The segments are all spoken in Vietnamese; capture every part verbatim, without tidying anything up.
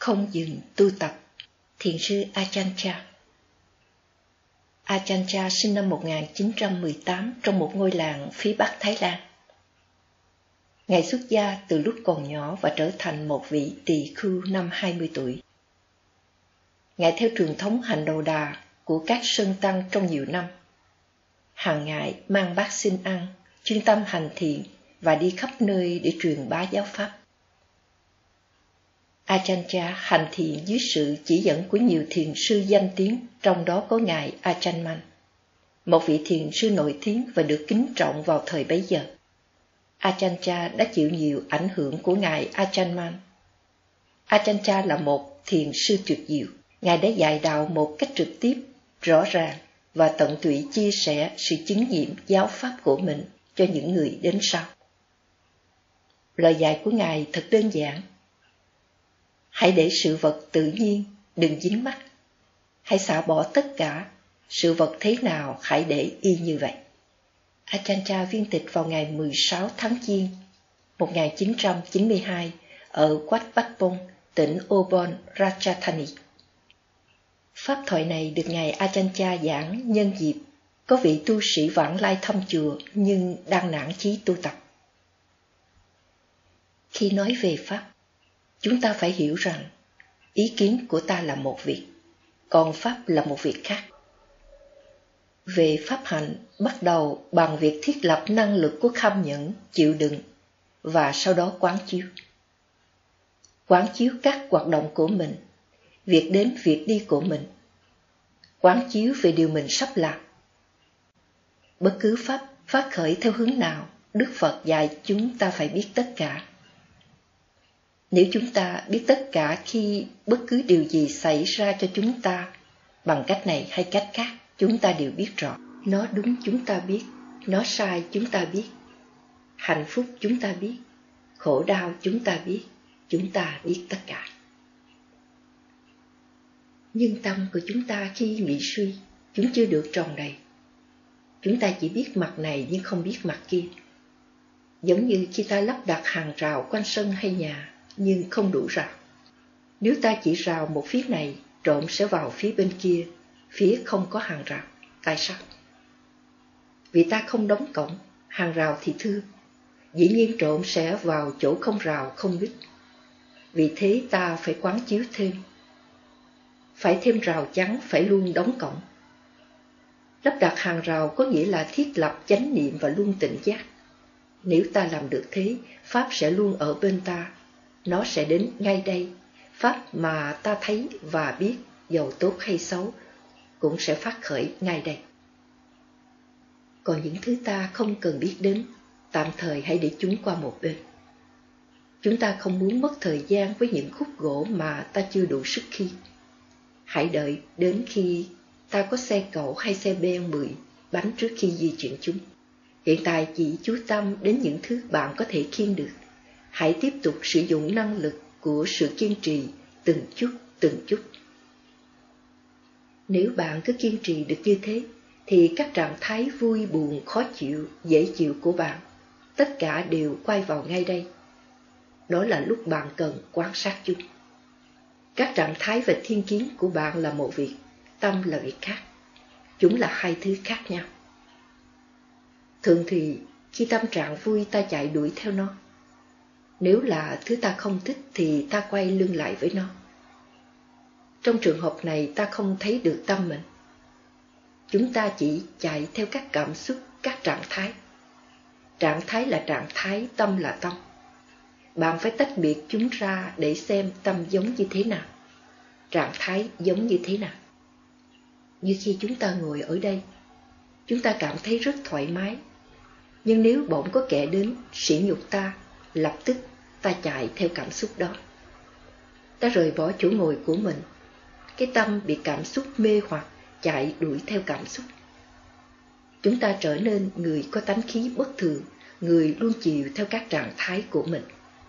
không dừng tu tập. Thiền sư Ajahn Chah. Ajahn Chah sinh năm một nghìn chín trăm mười tám trong một ngôi làng phía Bắc Thái Lan. Ngài xuất gia từ lúc còn nhỏ và trở thành một vị tỳ khưu năm hai mươi tuổi. Ngài theo truyền thống hành đầu đà của các sơn tăng trong nhiều năm. Hàng ngày mang bát xin ăn, chuyên tâm hành thiền và đi khắp nơi để truyền bá giáo pháp. Ajahn Chah hành thiền dưới sự chỉ dẫn của nhiều thiền sư danh tiếng, trong đó có Ngài Ajahn Mun, một vị thiền sư nổi tiếng và được kính trọng vào thời bấy giờ. Ajahn Chah đã chịu nhiều ảnh hưởng của Ngài Ajahn Mun. Ajahn Chah là một thiền sư tuyệt diệu. Ngài đã dạy đạo một cách trực tiếp, rõ ràng và tận tụy chia sẻ sự chứng nghiệm giáo pháp của mình cho những người đến sau. Lời dạy của Ngài thật đơn giản. Hãy để sự vật tự nhiên, đừng dính mắc. Hãy xả bỏ tất cả, sự vật thế nào hãy để y như vậy. Ajahn Chah viên tịch vào ngày mười sáu tháng Giêng một nghìn chín trăm chín mươi hai ở Wat Pachbong, tỉnh Ubon Ratchathani. Pháp thoại này được Ngài Ajahn Chah giảng nhân dịp có vị tu sĩ vãng lai thăm chùa nhưng đang nản chí tu tập. Khi nói về Pháp, chúng ta phải hiểu rằng ý kiến của ta là một việc, còn Pháp là một việc khác. Về Pháp hạnh, bắt đầu bằng việc thiết lập năng lực của kham nhẫn, chịu đựng, và sau đó quán chiếu. Quán chiếu các hoạt động của mình, việc đến việc đi của mình. Quán chiếu về điều mình sắp làm. Bất cứ Pháp phát khởi theo hướng nào, Đức Phật dạy chúng ta phải biết tất cả. Nếu chúng ta biết tất cả khi bất cứ điều gì xảy ra cho chúng ta, bằng cách này hay cách khác, chúng ta đều biết rõ. Nó đúng chúng ta biết, nó sai chúng ta biết. Hạnh phúc chúng ta biết, khổ đau chúng ta biết, chúng ta biết tất cả. Nhưng tâm của chúng ta khi nghĩ suy, chúng chưa được tròn đầy. Chúng ta chỉ biết mặt này nhưng không biết mặt kia. Giống như khi ta lắp đặt hàng rào quanh sân hay nhà, nhưng không đủ rào. Nếu ta chỉ rào một phía này, trộm sẽ vào phía bên kia, phía không có hàng rào. Tại sao? Vì ta không đóng cổng, hàng rào thì thưa. Dĩ nhiên trộm sẽ vào chỗ không rào, không biết. Vì thế ta phải quán chiếu thêm. Phải thêm rào chắn, phải luôn đóng cổng. Lắp đặt hàng rào có nghĩa là thiết lập chánh niệm và luôn tỉnh giác. Nếu ta làm được thế, Pháp sẽ luôn ở bên ta. Nó sẽ đến ngay đây. Pháp mà ta thấy và biết, dầu tốt hay xấu, cũng sẽ phát khởi ngay đây. Còn những thứ ta không cần biết đến, tạm thời hãy để chúng qua một bên. Chúng ta không muốn mất thời gian với những khúc gỗ mà ta chưa đủ sức khi. Hãy đợi đến khi ta có xe cẩu hay xe ben mười bánh trước khi di chuyển chúng. Hiện tại chỉ chú tâm đến những thứ bạn có thể khiêng được. Hãy tiếp tục sử dụng năng lực của sự kiên trì từng chút từng chút. Nếu bạn cứ kiên trì được như thế, thì các trạng thái vui, buồn, khó chịu, dễ chịu của bạn, tất cả đều quay vào ngay đây. Đó là lúc bạn cần quan sát chúng. Các trạng thái và thiên kiến của bạn là một việc, tâm là việc khác. Chúng là hai thứ khác nhau. Thường thì, khi tâm trạng vui ta chạy đuổi theo nó. Nếu là thứ ta không thích thì ta quay lưng lại với nó. Trong trường hợp này ta không thấy được tâm mình. Chúng ta chỉ chạy theo các cảm xúc, các trạng thái. Trạng thái là trạng thái, tâm là tâm. Bạn phải tách biệt chúng ra để xem tâm giống như thế nào, trạng thái giống như thế nào. Như khi chúng ta ngồi ở đây, chúng ta cảm thấy rất thoải mái. Nhưng nếu bỗng có kẻ đến sỉ nhục ta, lập tức ta chạy theo cảm xúc đó. Ta rời bỏ chỗ ngồi của mình. Cái tâm bị cảm xúc mê hoặc, chạy đuổi theo cảm xúc. Chúng ta trở nên người có tánh khí bất thường, người luôn chiều theo các trạng thái của mình.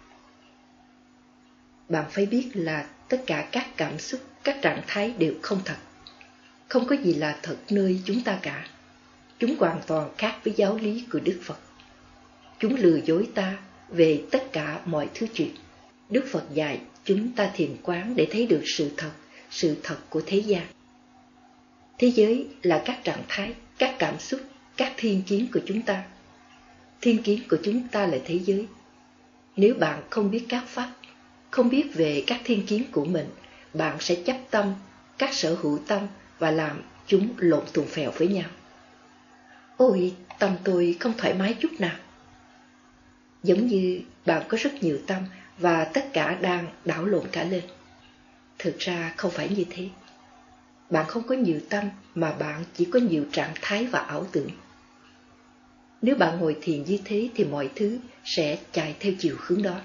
Bạn phải biết là tất cả các cảm xúc, các trạng thái đều không thật. Không có gì là thật nơi chúng ta cả. Chúng hoàn toàn khác với giáo lý của Đức Phật. Chúng lừa dối ta về tất cả mọi thứ chuyện. Đức Phật dạy chúng ta thiền quán để thấy được sự thật, sự thật của thế gian. Thế giới là các trạng thái, các cảm xúc, các thiên kiến của chúng ta. Thiên kiến của chúng ta là thế giới. Nếu bạn không biết các pháp, không biết về các thiên kiến của mình, bạn sẽ chấp tâm, các sở hữu tâm và làm chúng lộn tuồng phèo với nhau. Ôi, tâm tôi không thoải mái chút nào. Giống như bạn có rất nhiều tâm và tất cả đang đảo lộn cả lên. Thực ra không phải như thế. Bạn không có nhiều tâm mà bạn chỉ có nhiều trạng thái và ảo tưởng. Nếu bạn ngồi thiền như thế thì mọi thứ sẽ chạy theo chiều hướng đó.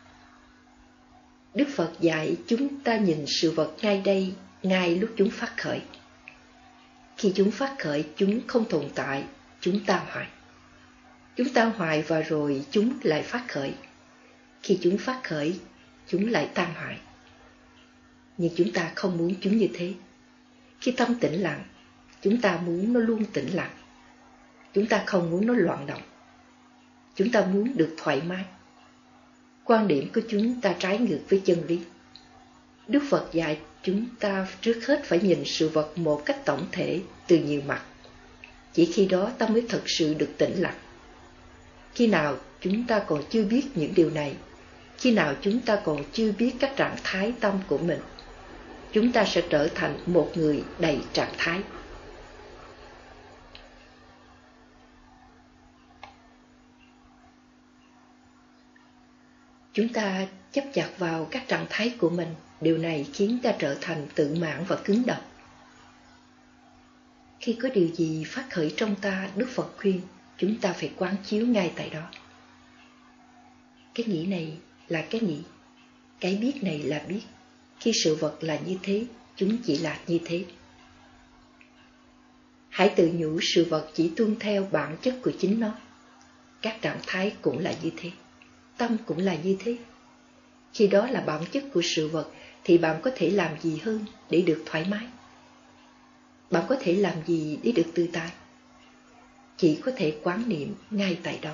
Đức Phật dạy chúng ta nhìn sự vật ngay đây, ngay lúc chúng phát khởi. Khi chúng phát khởi, chúng không tồn tại, chúng tan hoại. Chúng tan hoại và rồi chúng lại phát khởi. Khi chúng phát khởi, chúng lại tan hoại. Nhưng chúng ta không muốn chúng như thế. Khi tâm tĩnh lặng, chúng ta muốn nó luôn tĩnh lặng. Chúng ta không muốn nó loạn động. Chúng ta muốn được thoải mái. Quan điểm của chúng ta trái ngược với chân lý. Đức Phật dạy chúng ta trước hết phải nhìn sự vật một cách tổng thể từ nhiều mặt. Chỉ khi đó ta mới thật sự được tĩnh lặng. Khi nào chúng ta còn chưa biết những điều này, khi nào chúng ta còn chưa biết các trạng thái tâm của mình, chúng ta sẽ trở thành một người đầy trạng thái. Chúng ta chấp chặt vào các trạng thái của mình, điều này khiến ta trở thành tự mãn và cứng đầu. Khi có điều gì phát khởi trong ta, Đức Phật khuyên chúng ta phải quán chiếu ngay tại đó. Cái nghĩ này là cái nghĩ, cái biết này là biết. Khi sự vật là như thế, chúng chỉ là như thế. Hãy tự nhủ sự vật chỉ tuân theo bản chất của chính nó. Các trạng thái cũng là như thế, tâm cũng là như thế. Khi đó là bản chất của sự vật thì bạn có thể làm gì hơn để được thoải mái? Bạn có thể làm gì để được tự tại? Chỉ có thể quán niệm ngay tại đó.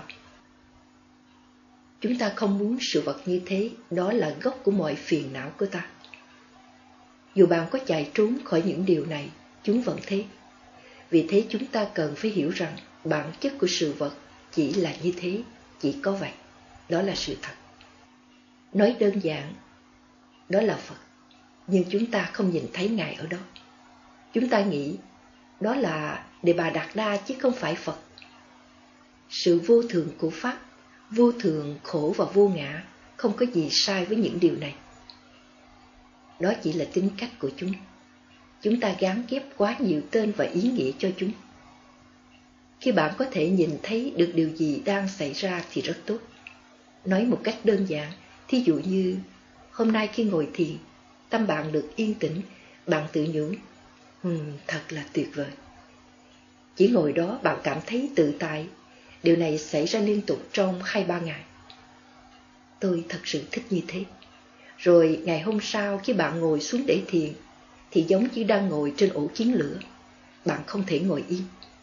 Chúng ta không muốn sự vật như thế, đó là gốc của mọi phiền não của ta. Dù bạn có chạy trốn khỏi những điều này, chúng vẫn thế. Vì thế chúng ta cần phải hiểu rằng bản chất của sự vật chỉ là như thế, chỉ có vậy. Đó là sự thật. Nói đơn giản, đó là Phật. Nhưng chúng ta không nhìn thấy Ngài ở đó. Chúng ta nghĩ đó là Đề Bà Đạt Đa chứ không phải Phật. Sự vô thường của Pháp, vô thường, khổ và vô ngã, không có gì sai với những điều này. Đó chỉ là tính cách của chúng. Chúng ta gán ghép quá nhiều tên và ý nghĩa cho chúng. Khi bạn có thể nhìn thấy được điều gì đang xảy ra thì rất tốt. Nói một cách đơn giản, thí dụ như hôm nay khi ngồi thiền, tâm bạn được yên tĩnh, bạn tự nhủ, hmm, thật là tuyệt vời. Chỉ ngồi đó bạn cảm thấy tự tại. Điều này xảy ra liên tục trong hai ba ngày. Tôi thật sự thích như thế. Rồi ngày hôm sau khi bạn ngồi xuống để thiền, thì giống như đang ngồi trên ổ kiến lửa. Bạn không thể ngồi yên.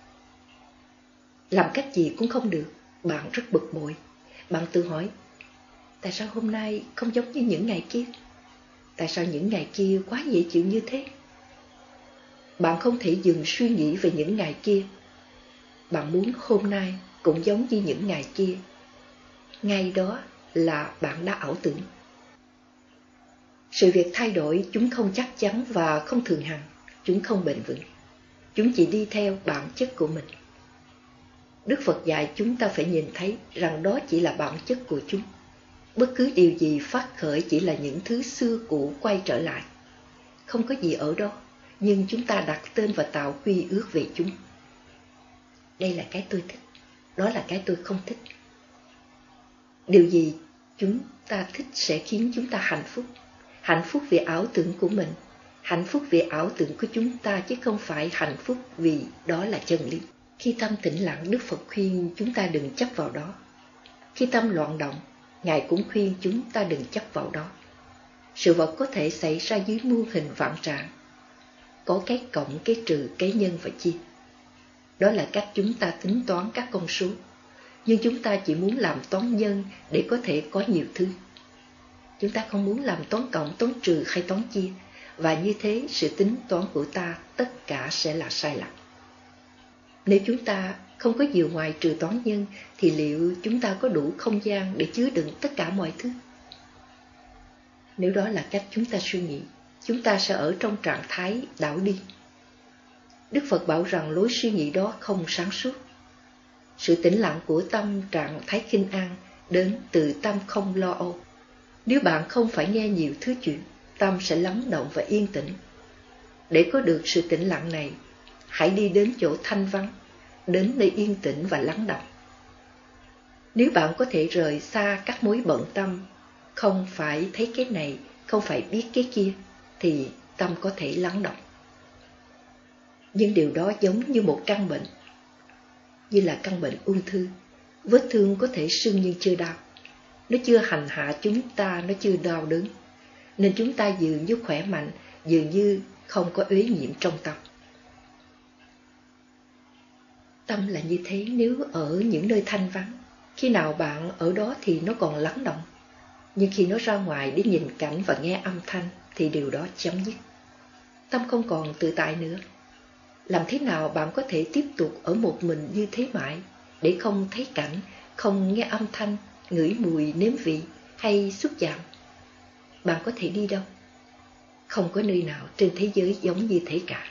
Làm cách gì cũng không được. Bạn rất bực bội. Bạn tự hỏi, tại sao hôm nay không giống như những ngày kia? Tại sao những ngày kia quá dễ chịu như thế? Bạn không thể dừng suy nghĩ về những ngày kia. Bạn muốn hôm nay cũng giống như những ngày kia. Ngay đó là bạn đã ảo tưởng. Sự việc thay đổi chúng không chắc chắn và không thường hằng. Chúng không bền vững. Chúng chỉ đi theo bản chất của mình. Đức Phật dạy chúng ta phải nhìn thấy rằng đó chỉ là bản chất của chúng. Bất cứ điều gì phát khởi chỉ là những thứ xưa cũ quay trở lại. Không có gì ở đó, nhưng chúng ta đặt tên và tạo quy ước về chúng. Đây là cái tôi thích, đó là cái tôi không thích. Điều gì chúng ta thích sẽ khiến chúng ta hạnh phúc. Hạnh phúc vì ảo tưởng của mình, hạnh phúc vì ảo tưởng của chúng ta chứ không phải hạnh phúc vì đó là chân lý. Khi tâm tĩnh lặng, Đức Phật khuyên chúng ta đừng chấp vào đó. Khi tâm loạn động, Ngài cũng khuyên chúng ta đừng chấp vào đó. Sự vật có thể xảy ra dưới muôn hình vạn trạng. Có cái cộng, cái trừ, cái nhân và chia. Đó là cách chúng ta tính toán các con số. Nhưng chúng ta chỉ muốn làm toán nhân để có thể có nhiều thứ. Chúng ta không muốn làm toán cộng, toán trừ hay toán chia, và như thế sự tính toán của ta tất cả sẽ là sai lầm. Nếu chúng ta không có gì ngoài trừ toán nhân, thì liệu chúng ta có đủ không gian để chứa đựng tất cả mọi thứ? Nếu đó là cách chúng ta suy nghĩ, chúng ta sẽ ở trong trạng thái đảo đi. Đức Phật bảo rằng lối suy nghĩ đó không sáng suốt. Sự tĩnh lặng của tâm, trạng thái khinh an, đến từ tâm không lo âu. Nếu bạn không phải nghe nhiều thứ chuyện, tâm sẽ lắng động và yên tĩnh. Để có được sự tĩnh lặng này, hãy đi đến chỗ thanh vắng, đến nơi yên tĩnh và lắng động. Nếu bạn có thể rời xa các mối bận tâm, không phải thấy cái này, không phải biết cái kia, thì tâm có thể lắng động. Nhưng điều đó giống như một căn bệnh, như là căn bệnh ung thư. Vết thương có thể sưng nhưng chưa đau. Nó chưa hành hạ chúng ta, nó chưa đau đớn. Nên chúng ta dường như khỏe mạnh, dường như không có uế nhiễm trong tâm. Tâm là như thế nếu ở những nơi thanh vắng. Khi nào bạn ở đó thì nó còn lắng động. Nhưng khi nó ra ngoài để nhìn cảnh và nghe âm thanh thì điều đó chấm dứt. Tâm không còn tự tại nữa. Làm thế nào bạn có thể tiếp tục ở một mình như thế mãi, để không thấy cảnh, không nghe âm thanh, ngửi mùi, nếm vị hay xúc chạm? Bạn có thể đi đâu? Không có nơi nào trên thế giới giống như thế cả.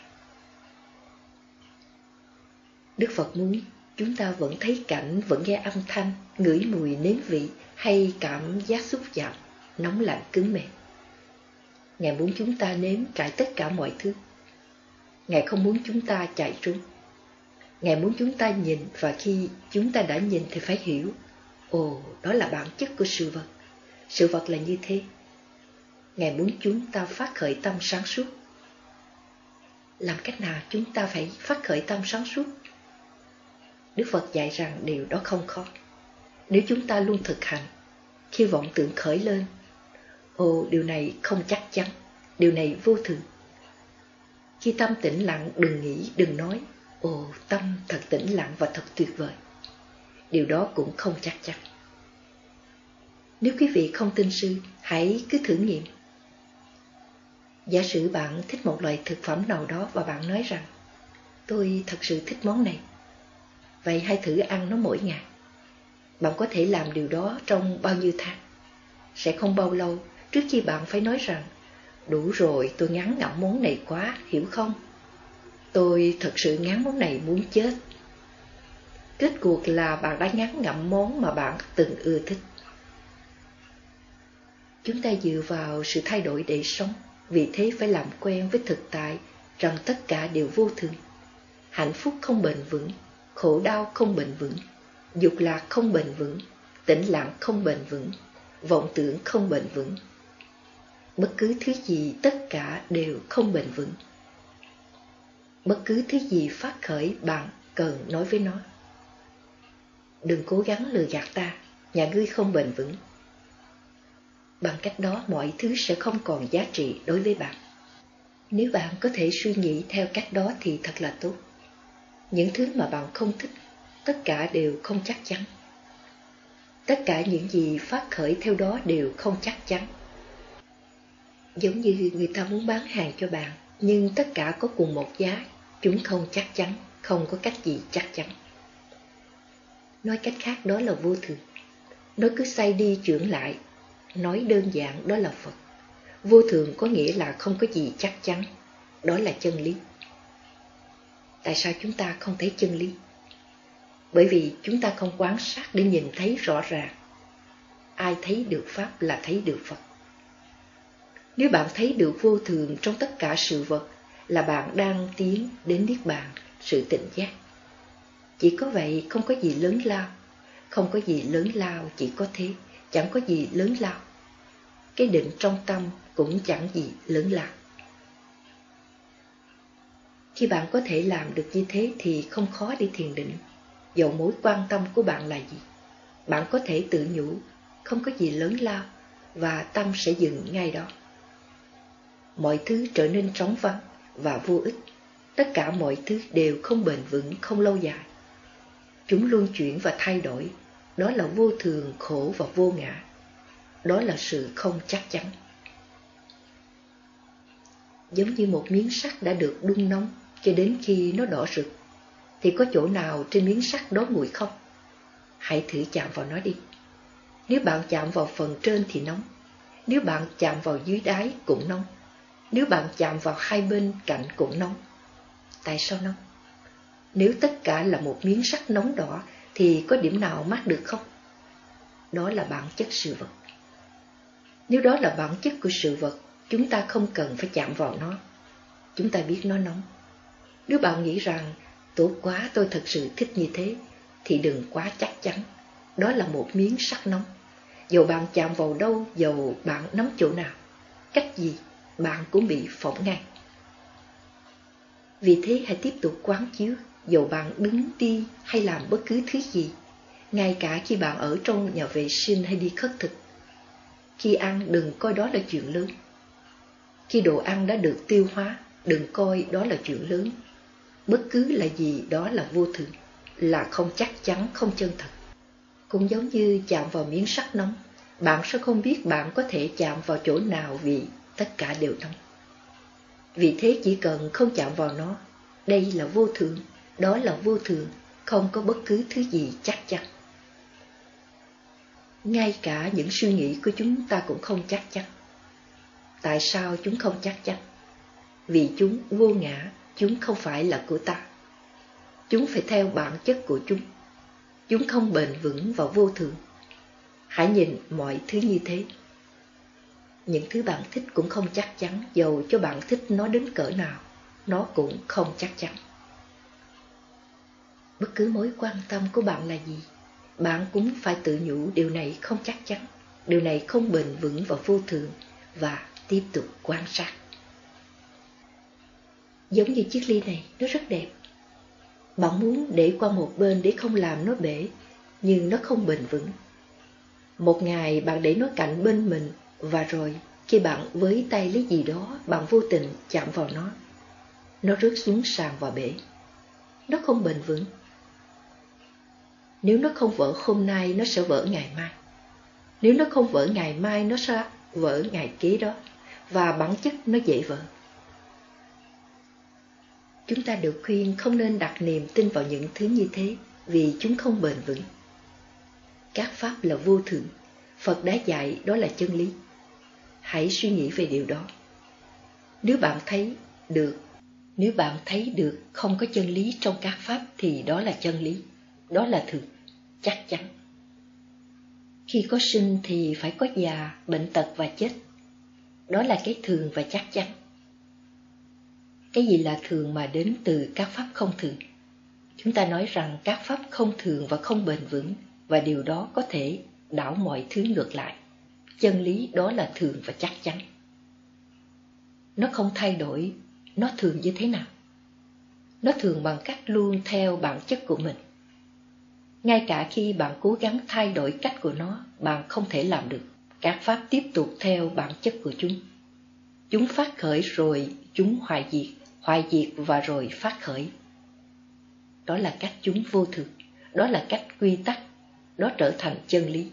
Đức Phật muốn chúng ta vẫn thấy cảnh, vẫn nghe âm thanh, ngửi mùi, nếm vị hay cảm giác xúc chạm, nóng lạnh, cứng mềm. Ngài muốn chúng ta nếm trải tất cả mọi thứ. Ngài không muốn chúng ta chạy trốn. Ngài muốn chúng ta nhìn, và khi chúng ta đã nhìn thì phải hiểu. Ồ, đó là bản chất của sự vật. Sự vật là như thế. Ngài muốn chúng ta phát khởi tâm sáng suốt. Làm cách nào chúng ta phải phát khởi tâm sáng suốt? Đức Phật dạy rằng điều đó không khó. Nếu chúng ta luôn thực hành, khi vọng tưởng khởi lên, ồ, điều này không chắc chắn, điều này vô thường. Khi tâm tĩnh lặng, đừng nghĩ, đừng nói, ồ, tâm thật tĩnh lặng và thật tuyệt vời. Điều đó cũng không chắc chắn. Nếu quý vị không tin sư, hãy cứ thử nghiệm. Giả sử bạn thích một loại thực phẩm nào đó và bạn nói rằng, tôi thật sự thích món này. Vậy hãy thử ăn nó mỗi ngày. Bạn có thể làm điều đó trong bao nhiêu tháng? Sẽ không bao lâu trước khi bạn phải nói rằng, đủ rồi, tôi ngán ngẩm món này quá, hiểu không? Tôi thật sự ngán món này muốn chết. Kết cuộc là bạn đã ngán ngẩm món mà bạn từng ưa thích. Chúng ta dựa vào sự thay đổi để sống, vì thế phải làm quen với thực tại rằng tất cả đều vô thường. Hạnh phúc không bền vững, khổ đau không bền vững, dục lạc không bền vững, tĩnh lặng không bền vững, vọng tưởng không bền vững. Bất cứ thứ gì tất cả đều không bền vững. Bất cứ thứ gì phát khởi bạn cần nói với nó. Đừng cố gắng lừa gạt ta, nhà ngươi không bền vững. Bằng cách đó mọi thứ sẽ không còn giá trị đối với bạn. Nếu bạn có thể suy nghĩ theo cách đó thì thật là tốt. Những thứ mà bạn không thích, tất cả đều không chắc chắn. Tất cả những gì phát khởi theo đó đều không chắc chắn. Giống như người ta muốn bán hàng cho bạn, nhưng tất cả có cùng một giá, chúng không chắc chắn, không có cách gì chắc chắn. Nói cách khác đó là vô thường. Nó cứ xoay đi chuyển lại. Nói đơn giản đó là Phật. Vô thường có nghĩa là không có gì chắc chắn. Đó là chân lý. Tại sao chúng ta không thấy chân lý? Bởi vì chúng ta không quan sát để nhìn thấy rõ ràng. Ai thấy được Pháp là thấy được Phật. Nếu bạn thấy được vô thường trong tất cả sự vật, là bạn đang tiến đến Niết Bàn, sự tỉnh giác. Chỉ có vậy, không có gì lớn lao. Không có gì lớn lao, chỉ có thế, chẳng có gì lớn lao. Cái định trong tâm cũng chẳng gì lớn lao. Khi bạn có thể làm được như thế thì không khó để thiền định. Dẫu mối quan tâm của bạn là gì, bạn có thể tự nhủ, không có gì lớn lao, và tâm sẽ dừng ngay đó. Mọi thứ trở nên trống vắng và vô ích. Tất cả mọi thứ đều không bền vững, không lâu dài. Chúng luân chuyển và thay đổi. Đó là vô thường, khổ và vô ngã. đó là sự không chắc chắn. Giống như một miếng sắt đã được đun nóng cho đến khi nó đỏ rực, thì có chỗ nào trên miếng sắt đó nguội không? Hãy thử chạm vào nó đi. Nếu bạn chạm vào phần trên thì nóng, nếu bạn chạm vào dưới đáy cũng nóng, nếu bạn chạm vào hai bên cạnh cũng nóng. Tại sao nóng? Nếu tất cả là một miếng sắt nóng đỏ thì có điểm nào mát được không? Đó là bản chất sự vật. Nếu đó là bản chất của sự vật, chúng ta không cần phải chạm vào nó. Chúng ta biết nó nóng. Nếu bạn nghĩ rằng tốt quá, tôi thật sự thích như thế, thì đừng quá chắc chắn. Đó là một miếng sắt nóng. Dầu bạn chạm vào đâu, dầu bạn nắm chỗ nào, cách gì, bạn cũng bị phỏng ngay. Vì thế hãy tiếp tục quán chiếu, dầu bạn đứng đi hay làm bất cứ thứ gì, ngay cả khi bạn ở trong nhà vệ sinh hay đi khất thực. Khi ăn, đừng coi đó là chuyện lớn. Khi đồ ăn đã được tiêu hóa, đừng coi đó là chuyện lớn. Bất cứ là gì đó là vô thường, là không chắc chắn, không chân thật. Cũng giống như chạm vào miếng sắt nóng, bạn sẽ không biết bạn có thể chạm vào chỗ nào vì tất cả đều nóng. Vì thế chỉ cần không chạm vào nó, đây là vô thường, đó là vô thường, không có bất cứ thứ gì chắc chắn. Ngay cả những suy nghĩ của chúng ta cũng không chắc chắn. Tại sao chúng không chắc chắn? Vì chúng vô ngã, chúng không phải là của ta. Chúng phải theo bản chất của chúng. Chúng không bền vững và vô thường. Hãy nhìn mọi thứ như thế. Những thứ bạn thích cũng không chắc chắn, dầu cho bạn thích nó đến cỡ nào, nó cũng không chắc chắn. Bất cứ mối quan tâm của bạn là gì, bạn cũng phải tự nhủ điều này không chắc chắn, điều này không bền vững và vô thường, và tiếp tục quan sát. Giống như chiếc ly này, nó rất đẹp. Bạn muốn để qua một bên để không làm nó bể, nhưng nó không bền vững. Một ngày bạn để nó cạnh bên mình, và rồi khi bạn với tay lấy gì đó, bạn vô tình chạm vào nó, nó rớt xuống sàn và bể. Nó không bền vững. Nếu nó không vỡ hôm nay, nó sẽ vỡ ngày mai. Nếu nó không vỡ ngày mai, nó sẽ vỡ ngày kế đó, và bản chất nó dễ vỡ. Chúng ta được khuyên không nên đặt niềm tin vào những thứ như thế, vì chúng không bền vững. Các pháp là vô thường, Phật đã dạy đó là chân lý. Hãy suy nghĩ về điều đó. Nếu bạn thấy được, nếu bạn thấy được không có chân lý trong các pháp thì đó là chân lý, đó là thường, chắc chắn. Khi có sinh thì phải có già, bệnh tật và chết. Đó là cái thường và chắc chắn. Cái gì là thường mà đến từ các pháp không thường? Chúng ta nói rằng các pháp không thường và không bền vững, và điều đó có thể đảo mọi thứ ngược lại. Chân lý đó là thường và chắc chắn. Nó không thay đổi, nó thường như thế nào? Nó thường bằng cách luôn theo bản chất của mình. Ngay cả khi bạn cố gắng thay đổi cách của nó, bạn không thể làm được. Các pháp tiếp tục theo bản chất của chúng. Chúng phát khởi rồi chúng hoại diệt, hoại diệt và rồi phát khởi. Đó là cách chúng vô thường, đó là cách quy tắc, đó trở thành chân lý.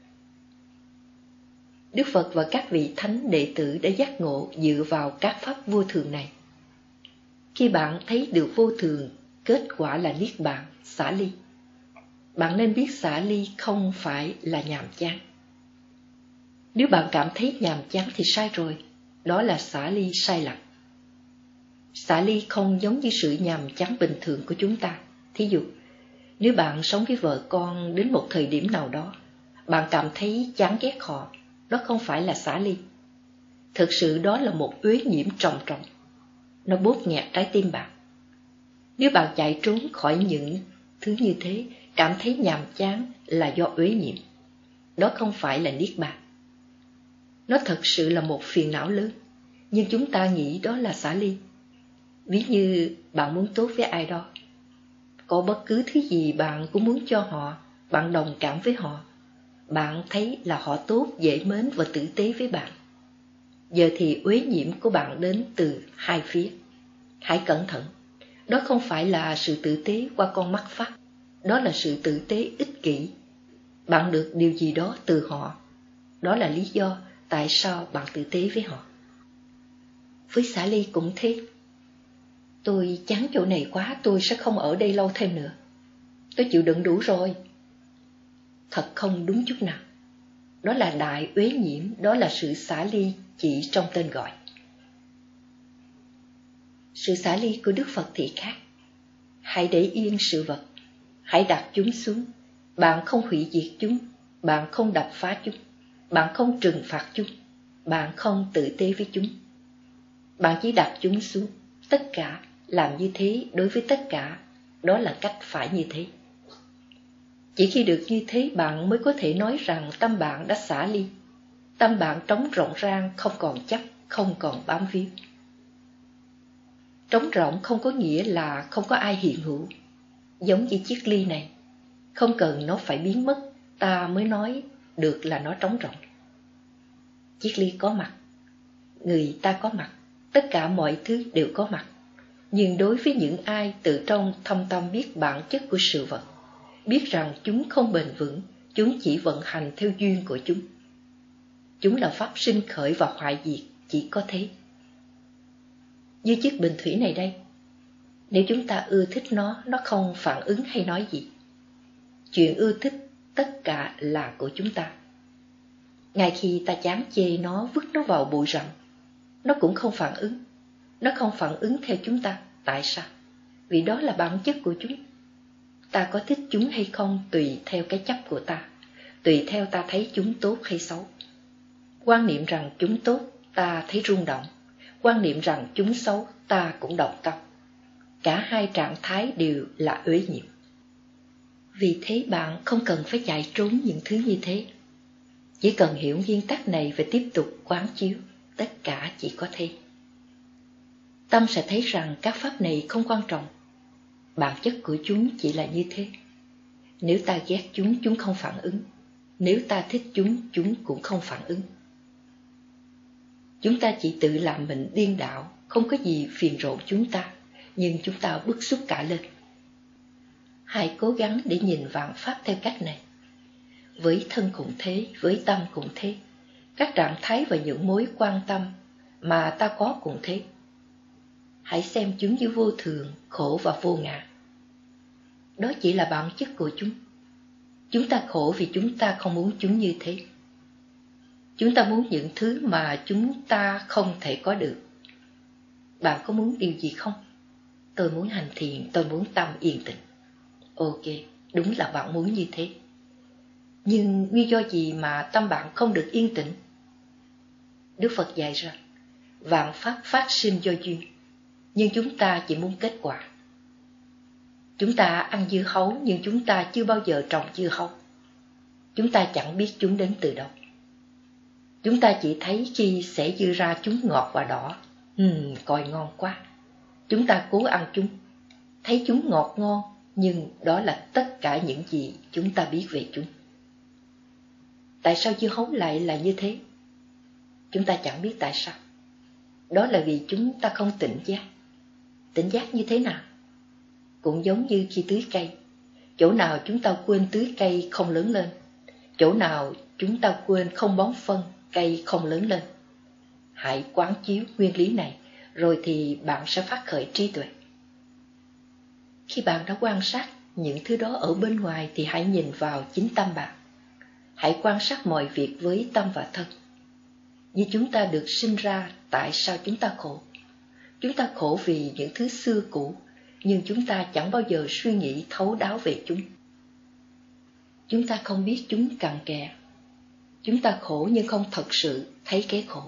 Đức Phật và các vị thánh đệ tử đã giác ngộ dựa vào các pháp vô thường này. Khi bạn thấy được vô thường, kết quả là niết bàn, xả ly. Bạn nên biết xả ly không phải là nhàm chán. Nếu bạn cảm thấy nhàm chán thì sai rồi, đó là xả ly sai lầm. Xả ly không giống như sự nhàm chán bình thường của chúng ta. Thí dụ, nếu bạn sống với vợ con đến một thời điểm nào đó, bạn cảm thấy chán ghét họ, đó không phải là xả ly. Thực sự đó là một uế nhiễm trầm trọng. Nó bóp nghẹt trái tim bạn. Nếu bạn chạy trốn khỏi những thứ như thế, cảm thấy nhàm chán là do uế nhiễm. Đó không phải là niết bàn. Nó thật sự là một phiền não lớn, nhưng chúng ta nghĩ đó là xả ly. Ví như bạn muốn tốt với ai đó. Có bất cứ thứ gì bạn cũng muốn cho họ, bạn đồng cảm với họ. Bạn thấy là họ tốt, dễ mến và tử tế với bạn. Giờ thì uế nhiễm của bạn đến từ hai phía. Hãy cẩn thận, đó không phải là sự tử tế qua con mắt pháp, đó là sự tử tế ích kỷ. Bạn được điều gì đó từ họ. Đó là lý do tại sao bạn tử tế với họ. Với xả ly cũng thế. Tôi chán chỗ này quá, tôi sẽ không ở đây lâu thêm nữa. Tôi chịu đựng đủ rồi. Thật không đúng chút nào. Đó là đại uế nhiễm, đó là sự xả ly chỉ trong tên gọi. Sự xả ly của Đức Phật thì khác. Hãy để yên sự vật, hãy đặt chúng xuống. Bạn không hủy diệt chúng, bạn không đập phá chúng, bạn không trừng phạt chúng, bạn không tử tế với chúng. Bạn chỉ đặt chúng xuống, tất cả, làm như thế đối với tất cả, đó là cách phải như thế. Chỉ khi được như thế bạn mới có thể nói rằng tâm bạn đã xả ly. Tâm bạn trống rỗng rang, không còn chấp, không còn bám víu. Trống rỗng không có nghĩa là không có ai hiện hữu. Giống như chiếc ly này, không cần nó phải biến mất, ta mới nói được là nó trống rỗng. Chiếc ly có mặt, người ta có mặt, tất cả mọi thứ đều có mặt. Nhưng đối với những ai tự trong thâm tâm biết bản chất của sự vật, biết rằng chúng không bền vững, chúng chỉ vận hành theo duyên của chúng. Chúng là pháp sinh khởi và hoại diệt, chỉ có thế. Như chiếc bình thủy này đây, nếu chúng ta ưa thích nó, nó không phản ứng hay nói gì. Chuyện ưa thích tất cả là của chúng ta. Ngay khi ta chán chê nó, vứt nó vào bụi rậm, nó cũng không phản ứng. Nó không phản ứng theo chúng ta. Tại sao? Vì đó là bản chất của chúng. Ta có thích chúng hay không tùy theo cái chấp của ta, tùy theo ta thấy chúng tốt hay xấu. Quan niệm rằng chúng tốt, ta thấy rung động. Quan niệm rằng chúng xấu, ta cũng động tâm. Cả hai trạng thái đều là uế nhiễm. Vì thế bạn không cần phải chạy trốn những thứ như thế. Chỉ cần hiểu nguyên tắc này và tiếp tục quán chiếu, tất cả chỉ có thế. Tâm sẽ thấy rằng các pháp này không quan trọng. Bản chất của chúng chỉ là như thế. Nếu ta ghét chúng, chúng không phản ứng. Nếu ta thích chúng, chúng cũng không phản ứng. Chúng ta chỉ tự làm mình điên đảo, không có gì phiền rộn chúng ta, nhưng chúng ta bức xúc cả lên. Hãy cố gắng để nhìn vạn pháp theo cách này. Với thân cũng thế, với tâm cũng thế. Các trạng thái và những mối quan tâm mà ta có cũng thế. Hãy xem chúng như vô thường, khổ và vô ngã. Đó chỉ là bản chất của chúng. Chúng ta khổ vì chúng ta không muốn chúng như thế. Chúng ta muốn những thứ mà chúng ta không thể có được. Bạn có muốn điều gì không? Tôi muốn hành thiền, tôi muốn tâm yên tĩnh. Ok, đúng là bạn muốn như thế. Nhưng nguyên do gì mà tâm bạn không được yên tĩnh? Đức Phật dạy rằng, vạn pháp phát sinh do duyên, nhưng chúng ta chỉ muốn kết quả. Chúng ta ăn dưa hấu nhưng chúng ta chưa bao giờ trồng dưa hấu. Chúng ta chẳng biết chúng đến từ đâu. Chúng ta chỉ thấy khi xẻ dưa ra chúng ngọt và đỏ. Ừm, coi ngon quá. Chúng ta cố ăn chúng. Thấy chúng ngọt ngon, nhưng đó là tất cả những gì chúng ta biết về chúng. Tại sao dưa hấu lại là như thế? Chúng ta chẳng biết tại sao. Đó là vì chúng ta không tỉnh giác. Tỉnh giác như thế nào? Cũng giống như khi tưới cây. Chỗ nào chúng ta quên tưới cây không lớn lên. Chỗ nào chúng ta quên không bón phân, cây không lớn lên. Hãy quán chiếu nguyên lý này, rồi thì bạn sẽ phát khởi trí tuệ. Khi bạn đã quan sát những thứ đó ở bên ngoài thì hãy nhìn vào chính tâm bạn. Hãy quan sát mọi việc với tâm và thân. Như chúng ta được sinh ra, tại sao chúng ta khổ? Chúng ta khổ vì những thứ xưa cũ, nhưng chúng ta chẳng bao giờ suy nghĩ thấu đáo về chúng. Chúng ta không biết chúng cặn kẽ. Chúng ta khổ nhưng không thật sự thấy cái khổ.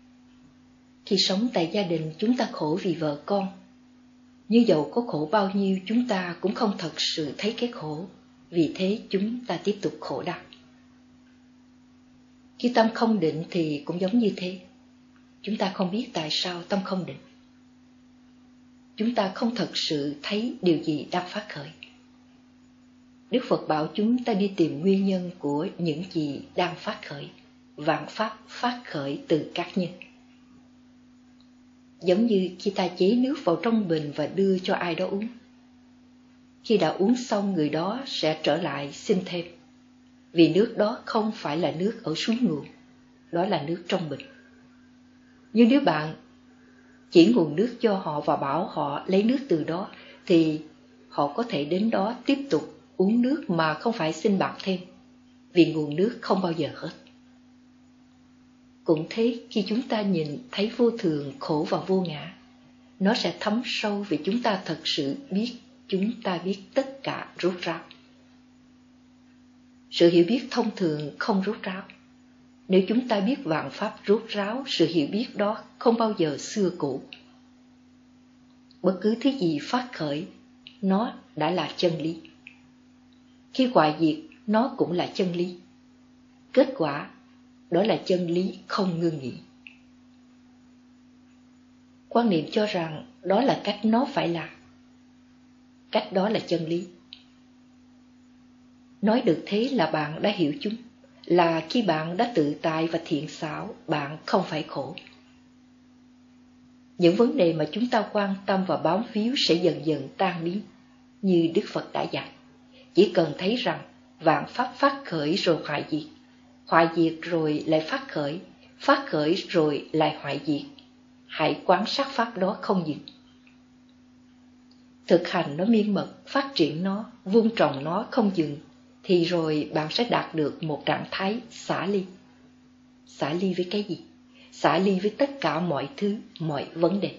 Khi sống tại gia đình, chúng ta khổ vì vợ con. Nhưng dầu có khổ bao nhiêu, chúng ta cũng không thật sự thấy cái khổ. Vì thế chúng ta tiếp tục khổ đau. Khi tâm không định thì cũng giống như thế. Chúng ta không biết tại sao tâm không định. Chúng ta không thật sự thấy điều gì đang phát khởi. Đức Phật bảo chúng ta đi tìm nguyên nhân của những gì đang phát khởi. Vạn pháp phát khởi từ các nhân. Giống như khi ta chế nước vào trong bình và đưa cho ai đó uống. Khi đã uống xong, người đó sẽ trở lại xin thêm. Vì nước đó không phải là nước ở suối nguồn, đó là nước trong bình. Nhưng nếu bạn chỉ nguồn nước cho họ và bảo họ lấy nước từ đó, thì họ có thể đến đó tiếp tục uống nước mà không phải xin bạc thêm, vì nguồn nước không bao giờ hết. Cũng thế, khi chúng ta nhìn thấy vô thường, khổ và vô ngã, nó sẽ thấm sâu vì chúng ta thật sự biết, chúng ta biết tất cả rốt ráo. Sự hiểu biết thông thường không rốt ráo. Nếu chúng ta biết vạn pháp rốt ráo, sự hiểu biết đó không bao giờ xưa cũ. Bất cứ thứ gì phát khởi, nó đã là chân lý. Khi hoại diệt, nó cũng là chân lý. Kết quả, đó là chân lý không ngưng nghỉ. Quan niệm cho rằng đó là cách nó phải làm. Cách đó là chân lý. Nói được thế là bạn đã hiểu chúng, là khi bạn đã tự tại và thiện xảo, bạn không phải khổ. Những vấn đề mà chúng ta quan tâm và bám víu sẽ dần dần tan biến, như Đức Phật đã dạy. Chỉ cần thấy rằng vạn pháp phát khởi rồi hoại diệt, hoại diệt rồi lại phát khởi, phát khởi rồi lại hoại diệt. Hãy quan sát pháp đó không dừng. Thực hành nó miên mật, phát triển nó, vun trồng nó không dừng, thì rồi bạn sẽ đạt được một trạng thái xả ly. Xả ly với cái gì? Xả ly với tất cả mọi thứ, mọi vấn đề.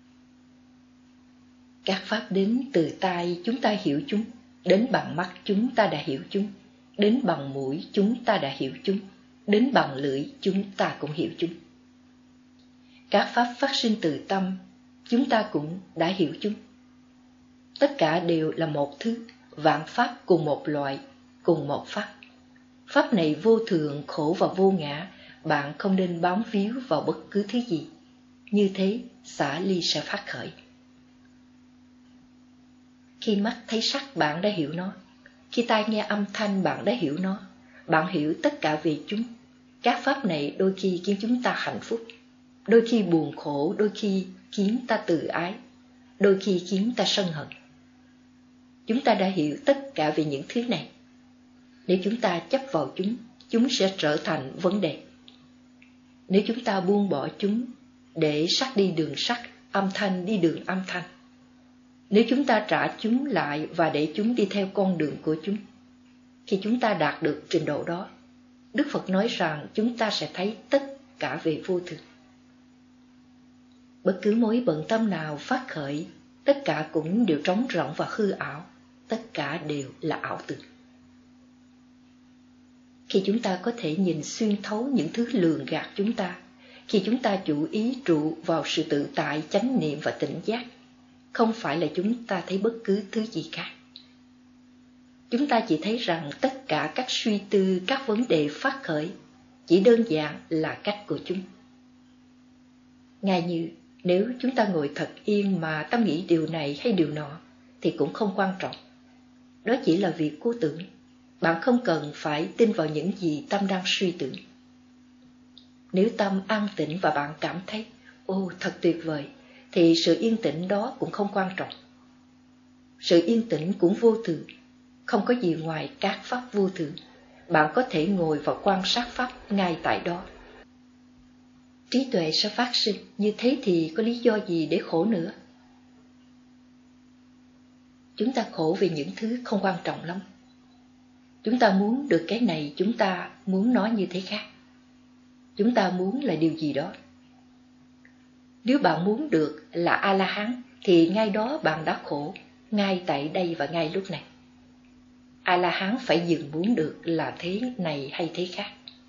Các pháp đến từ tai chúng ta hiểu chúng, đến bằng mắt chúng ta đã hiểu chúng, đến bằng mũi chúng ta đã hiểu chúng, đến bằng lưỡi chúng ta cũng hiểu chúng. Các pháp phát sinh từ tâm, chúng ta cũng đã hiểu chúng. Tất cả đều là một thứ, vạn pháp cùng một loại, cùng một pháp. Pháp này vô thường, khổ và vô ngã, bạn không nên bám víu vào bất cứ thứ gì. Như thế, xả ly sẽ phát khởi. Khi mắt thấy sắc, bạn đã hiểu nó. Khi tai nghe âm thanh, bạn đã hiểu nó. Bạn hiểu tất cả về chúng. Các pháp này đôi khi khiến chúng ta hạnh phúc, đôi khi buồn khổ, đôi khi khiến ta tự ái, đôi khi khiến ta sân hận. Chúng ta đã hiểu tất cả về những thứ này. Nếu chúng ta chấp vào chúng, chúng sẽ trở thành vấn đề. Nếu chúng ta buông bỏ chúng, để sắc đi đường sắc, âm thanh đi đường âm thanh. Nếu chúng ta trả chúng lại và để chúng đi theo con đường của chúng, khi chúng ta đạt được trình độ đó, Đức Phật nói rằng chúng ta sẽ thấy tất cả về vô thường. Bất cứ mối bận tâm nào phát khởi, tất cả cũng đều trống rỗng và hư ảo, tất cả đều là ảo tưởng. Khi chúng ta có thể nhìn xuyên thấu những thứ lường gạt chúng ta, khi chúng ta chủ ý trụ vào sự tự tại, chánh niệm và tỉnh giác, không phải là chúng ta thấy bất cứ thứ gì khác. Chúng ta chỉ thấy rằng tất cả các suy tư, các vấn đề phát khởi chỉ đơn giản là cách của chúng. Ngay như nếu chúng ta ngồi thật yên mà tâm nghĩ điều này hay điều nọ thì cũng không quan trọng. Đó chỉ là việc cố tưởng. Bạn không cần phải tin vào những gì tâm đang suy tưởng. Nếu tâm an tĩnh và bạn cảm thấy, ô thật tuyệt vời, thì sự yên tĩnh đó cũng không quan trọng. Sự yên tĩnh cũng vô thường, không có gì ngoài các pháp vô thường. Bạn có thể ngồi và quan sát pháp ngay tại đó. Trí tuệ sẽ phát sinh, như thế thì có lý do gì để khổ nữa? Chúng ta khổ vì những thứ không quan trọng lắm. Chúng ta muốn được cái này, chúng ta muốn nó như thế khác. Chúng ta muốn là điều gì đó. Nếu bạn muốn được là A-la-hán, thì ngay đó bạn đã khổ, ngay tại đây và ngay lúc này. A-la-hán phải dừng muốn được là thế này hay thế khác.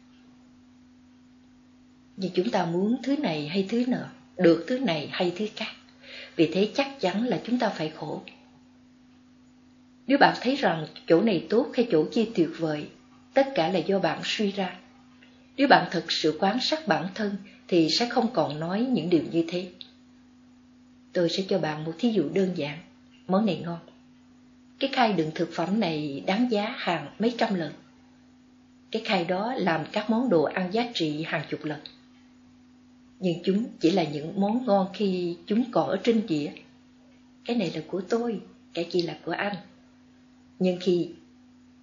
Nhưng chúng ta muốn thứ này hay thứ nọ, được thứ này hay thứ khác. Vì thế chắc chắn là chúng ta phải khổ. Nếu bạn thấy rằng chỗ này tốt hay chỗ kia tuyệt vời, tất cả là do bạn suy ra. Nếu bạn thực sự quan sát bản thân thì sẽ không còn nói những điều như thế. Tôi sẽ cho bạn một thí dụ đơn giản. Món này ngon. Cái khay đựng thực phẩm này đáng giá hàng mấy trăm lần. Cái khay đó làm các món đồ ăn giá trị hàng chục lần. Nhưng chúng chỉ là những món ngon khi chúng còn ở trên dĩa. Cái này là của tôi, cái kia là của anh. Nhưng khi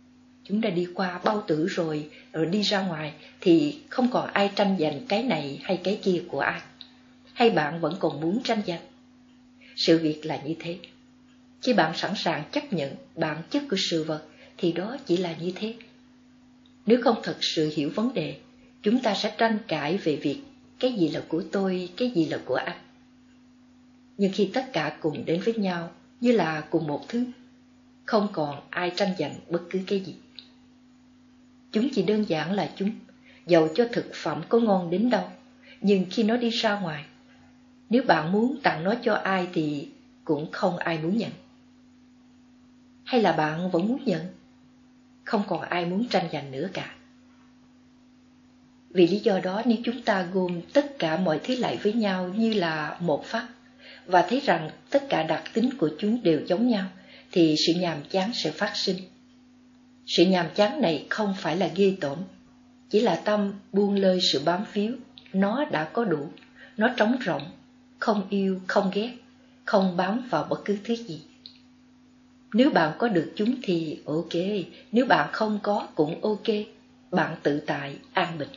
chúng đã đi qua bao tử rồi, rồi đi ra ngoài, thì không còn ai tranh giành cái này hay cái kia của ai. Hay bạn vẫn còn muốn tranh giành? Sự việc là như thế. Khi bạn sẵn sàng chấp nhận bản chất của sự vật, thì đó chỉ là như thế. Nếu không thật sự hiểu vấn đề, chúng ta sẽ tranh cãi về việc cái gì là của tôi, cái gì là của anh. Nhưng khi tất cả cùng đến với nhau như là cùng một thứ, không còn ai tranh giành bất cứ cái gì. Chúng chỉ đơn giản là chúng, dầu cho thực phẩm có ngon đến đâu, nhưng khi nó đi ra ngoài, nếu bạn muốn tặng nó cho ai thì cũng không ai muốn nhận. Hay là bạn vẫn muốn nhận? Không còn ai muốn tranh giành nữa cả. Vì lý do đó, nếu chúng ta gom tất cả mọi thứ lại với nhau như là một pháp, và thấy rằng tất cả đặc tính của chúng đều giống nhau, thì sự nhàm chán sẽ phát sinh. Sự nhàm chán này không phải là ghê tởm, chỉ là tâm buông lơi sự bám víu. Nó đã có đủ, nó trống rỗng, không yêu, không ghét, không bám vào bất cứ thứ gì. Nếu bạn có được chúng thì ok, nếu bạn không có cũng ok, bạn tự tại, an bình.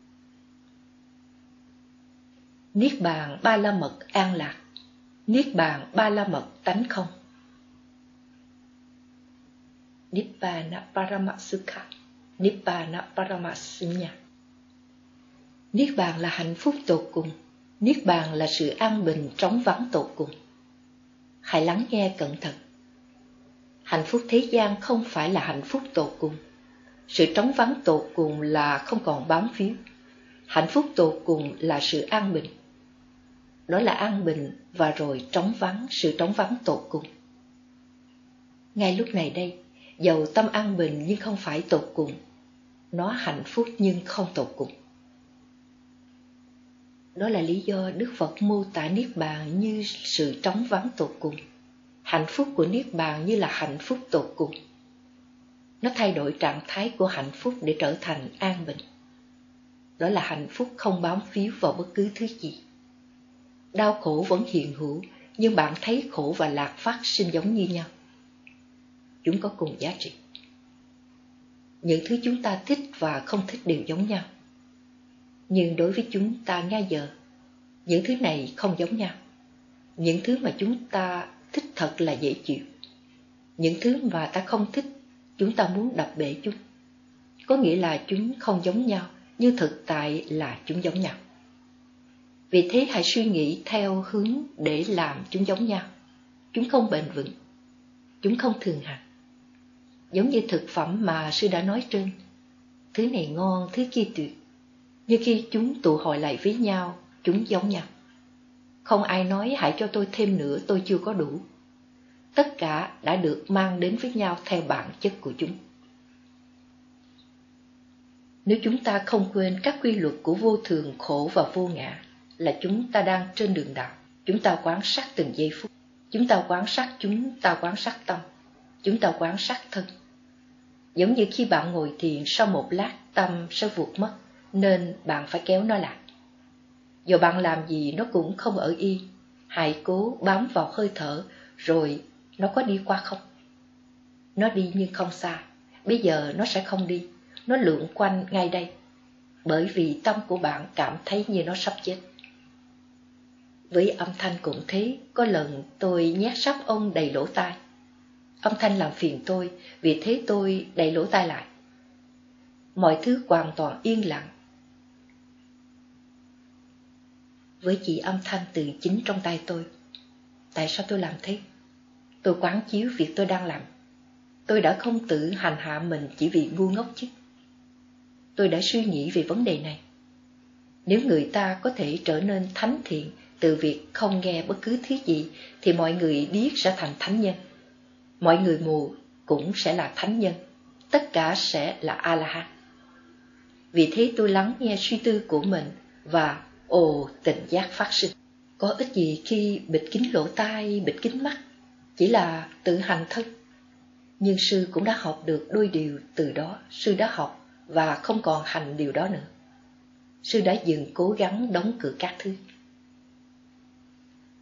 Niết bàn ba la mật an lạc, niết bàn ba la mật tánh không. Nibbana Paramasukha, Nibbana Paramasunya. Niết bàn là hạnh phúc tột cùng, niết bàn là sự an bình trống vắng tột cùng. Hãy lắng nghe cẩn thận. Hạnh phúc thế gian không phải là hạnh phúc tột cùng. Sự trống vắng tột cùng là không còn bám víu. Hạnh phúc tột cùng là sự an bình. Đó là an bình và rồi trống vắng, sự trống vắng tột cùng. Ngay lúc này đây, dầu tâm an bình nhưng không phải tột cùng, nó hạnh phúc nhưng không tột cùng. Đó là lý do Đức Phật mô tả Niết Bàn như sự trống vắng tột cùng. Hạnh phúc của Niết Bàn như là hạnh phúc tột cùng. Nó thay đổi trạng thái của hạnh phúc để trở thành an bình. Đó là hạnh phúc không bám víu vào bất cứ thứ gì. Đau khổ vẫn hiện hữu, nhưng bạn thấy khổ và lạc phát sinh giống như nhau. Chúng có cùng giá trị. Những thứ chúng ta thích và không thích đều giống nhau. Nhưng đối với chúng ta ngay giờ, những thứ này không giống nhau. Những thứ mà chúng ta thích thật là dễ chịu. Những thứ mà ta không thích, chúng ta muốn đập bể chúng. Có nghĩa là chúng không giống nhau, nhưng thực tại là chúng giống nhau. Vì thế hãy suy nghĩ theo hướng để làm chúng giống nhau. Chúng không bền vững, chúng không thường hằng. Giống như thực phẩm mà sư đã nói trên, thứ này ngon, thứ kia tuyệt. Nhưng khi chúng tụ hội lại với nhau, chúng giống nhau. Không ai nói hãy cho tôi thêm nữa, tôi chưa có đủ. Tất cả đã được mang đến với nhau theo bản chất của chúng. Nếu chúng ta không quên các quy luật của vô thường, khổ và vô ngã, là chúng ta đang trên đường đạo. Chúng ta quan sát từng giây phút. Chúng ta quan sát chúng ta quan sát tâm. Chúng ta quan sát thân. Giống như khi bạn ngồi thiền, sau một lát tâm sẽ vụt mất, nên bạn phải kéo nó lại. Dù bạn làm gì nó cũng không ở yên. Hãy cố bám vào hơi thở, rồi nó có đi qua không? Nó đi nhưng không xa. Bây giờ nó sẽ không đi. Nó lượn quanh ngay đây. Bởi vì tâm của bạn cảm thấy như nó sắp chết. Với âm thanh cũng thế. Có lần tôi nhét sắp ông đầy lỗ tai. Âm thanh làm phiền tôi, vì thế tôi đậy lỗ tai lại. Mọi thứ hoàn toàn yên lặng. Với chỉ âm thanh từ chính trong tay tôi. Tại sao tôi làm thế? Tôi quán chiếu việc tôi đang làm. Tôi đã không tự hành hạ mình chỉ vì ngu ngốc chứ. Tôi đã suy nghĩ về vấn đề này. Nếu người ta có thể trở nên thánh thiện từ việc không nghe bất cứ thứ gì, thì mọi người điếc sẽ thành thánh nhân. Mọi người mù cũng sẽ là thánh nhân. Tất cả sẽ là A-la-hán. Vì thế tôi lắng nghe suy tư của mình và ồ tỉnh giác phát sinh. Có ích gì khi bịt kín lỗ tai, bịt kín mắt, chỉ là tự hành thân. Nhưng sư cũng đã học được đôi điều từ đó. Sư đã học và không còn hành điều đó nữa. Sư đã dừng cố gắng đóng cửa các thứ.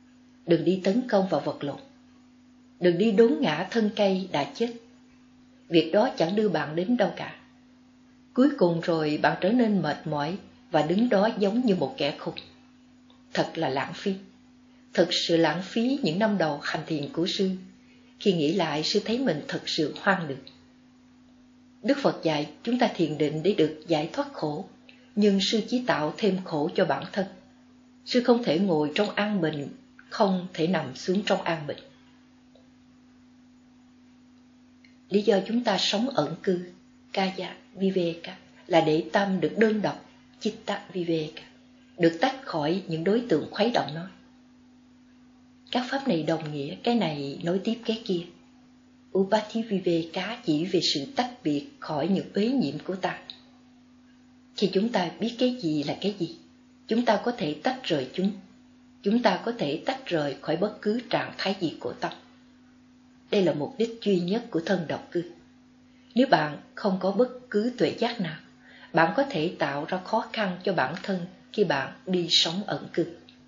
Đừng đi tấn công vào vật lộn. Đừng đi đốn ngã thân cây đã chết. việc đó chẳng đưa bạn đến đâu cả. Cuối cùng rồi bạn trở nên mệt mỏi và đứng đó giống như một kẻ khùng. Thật là lãng phí. Thật sự lãng phí những năm đầu hành thiền của sư. Khi nghĩ lại, sư thấy mình thật sự hoang đường. Đức Phật dạy chúng ta thiền định để được giải thoát khổ, nhưng sư chỉ tạo thêm khổ cho bản thân. Sư không thể ngồi trong an bình, không thể nằm xuống trong an bình. Lý do chúng ta sống ẩn cư, Kaya Viveka, là để tâm được đơn độc, Chitta Viveka, được tách khỏi những đối tượng khuấy động nó. Các pháp này đồng nghĩa, cái này nối tiếp cái kia. Upati Viveka chỉ về sự tách biệt khỏi những uế nhiễm của ta. Khi chúng ta biết cái gì là cái gì, chúng ta có thể tách rời chúng. Chúng ta có thể tách rời khỏi bất cứ trạng thái gì của tâm. Đây là mục đích duy nhất của thân độc cư. Nếu bạn không có bất cứ tuệ giác nào, bạn có thể tạo ra khó khăn cho bản thân khi bạn đi sống ẩn cư.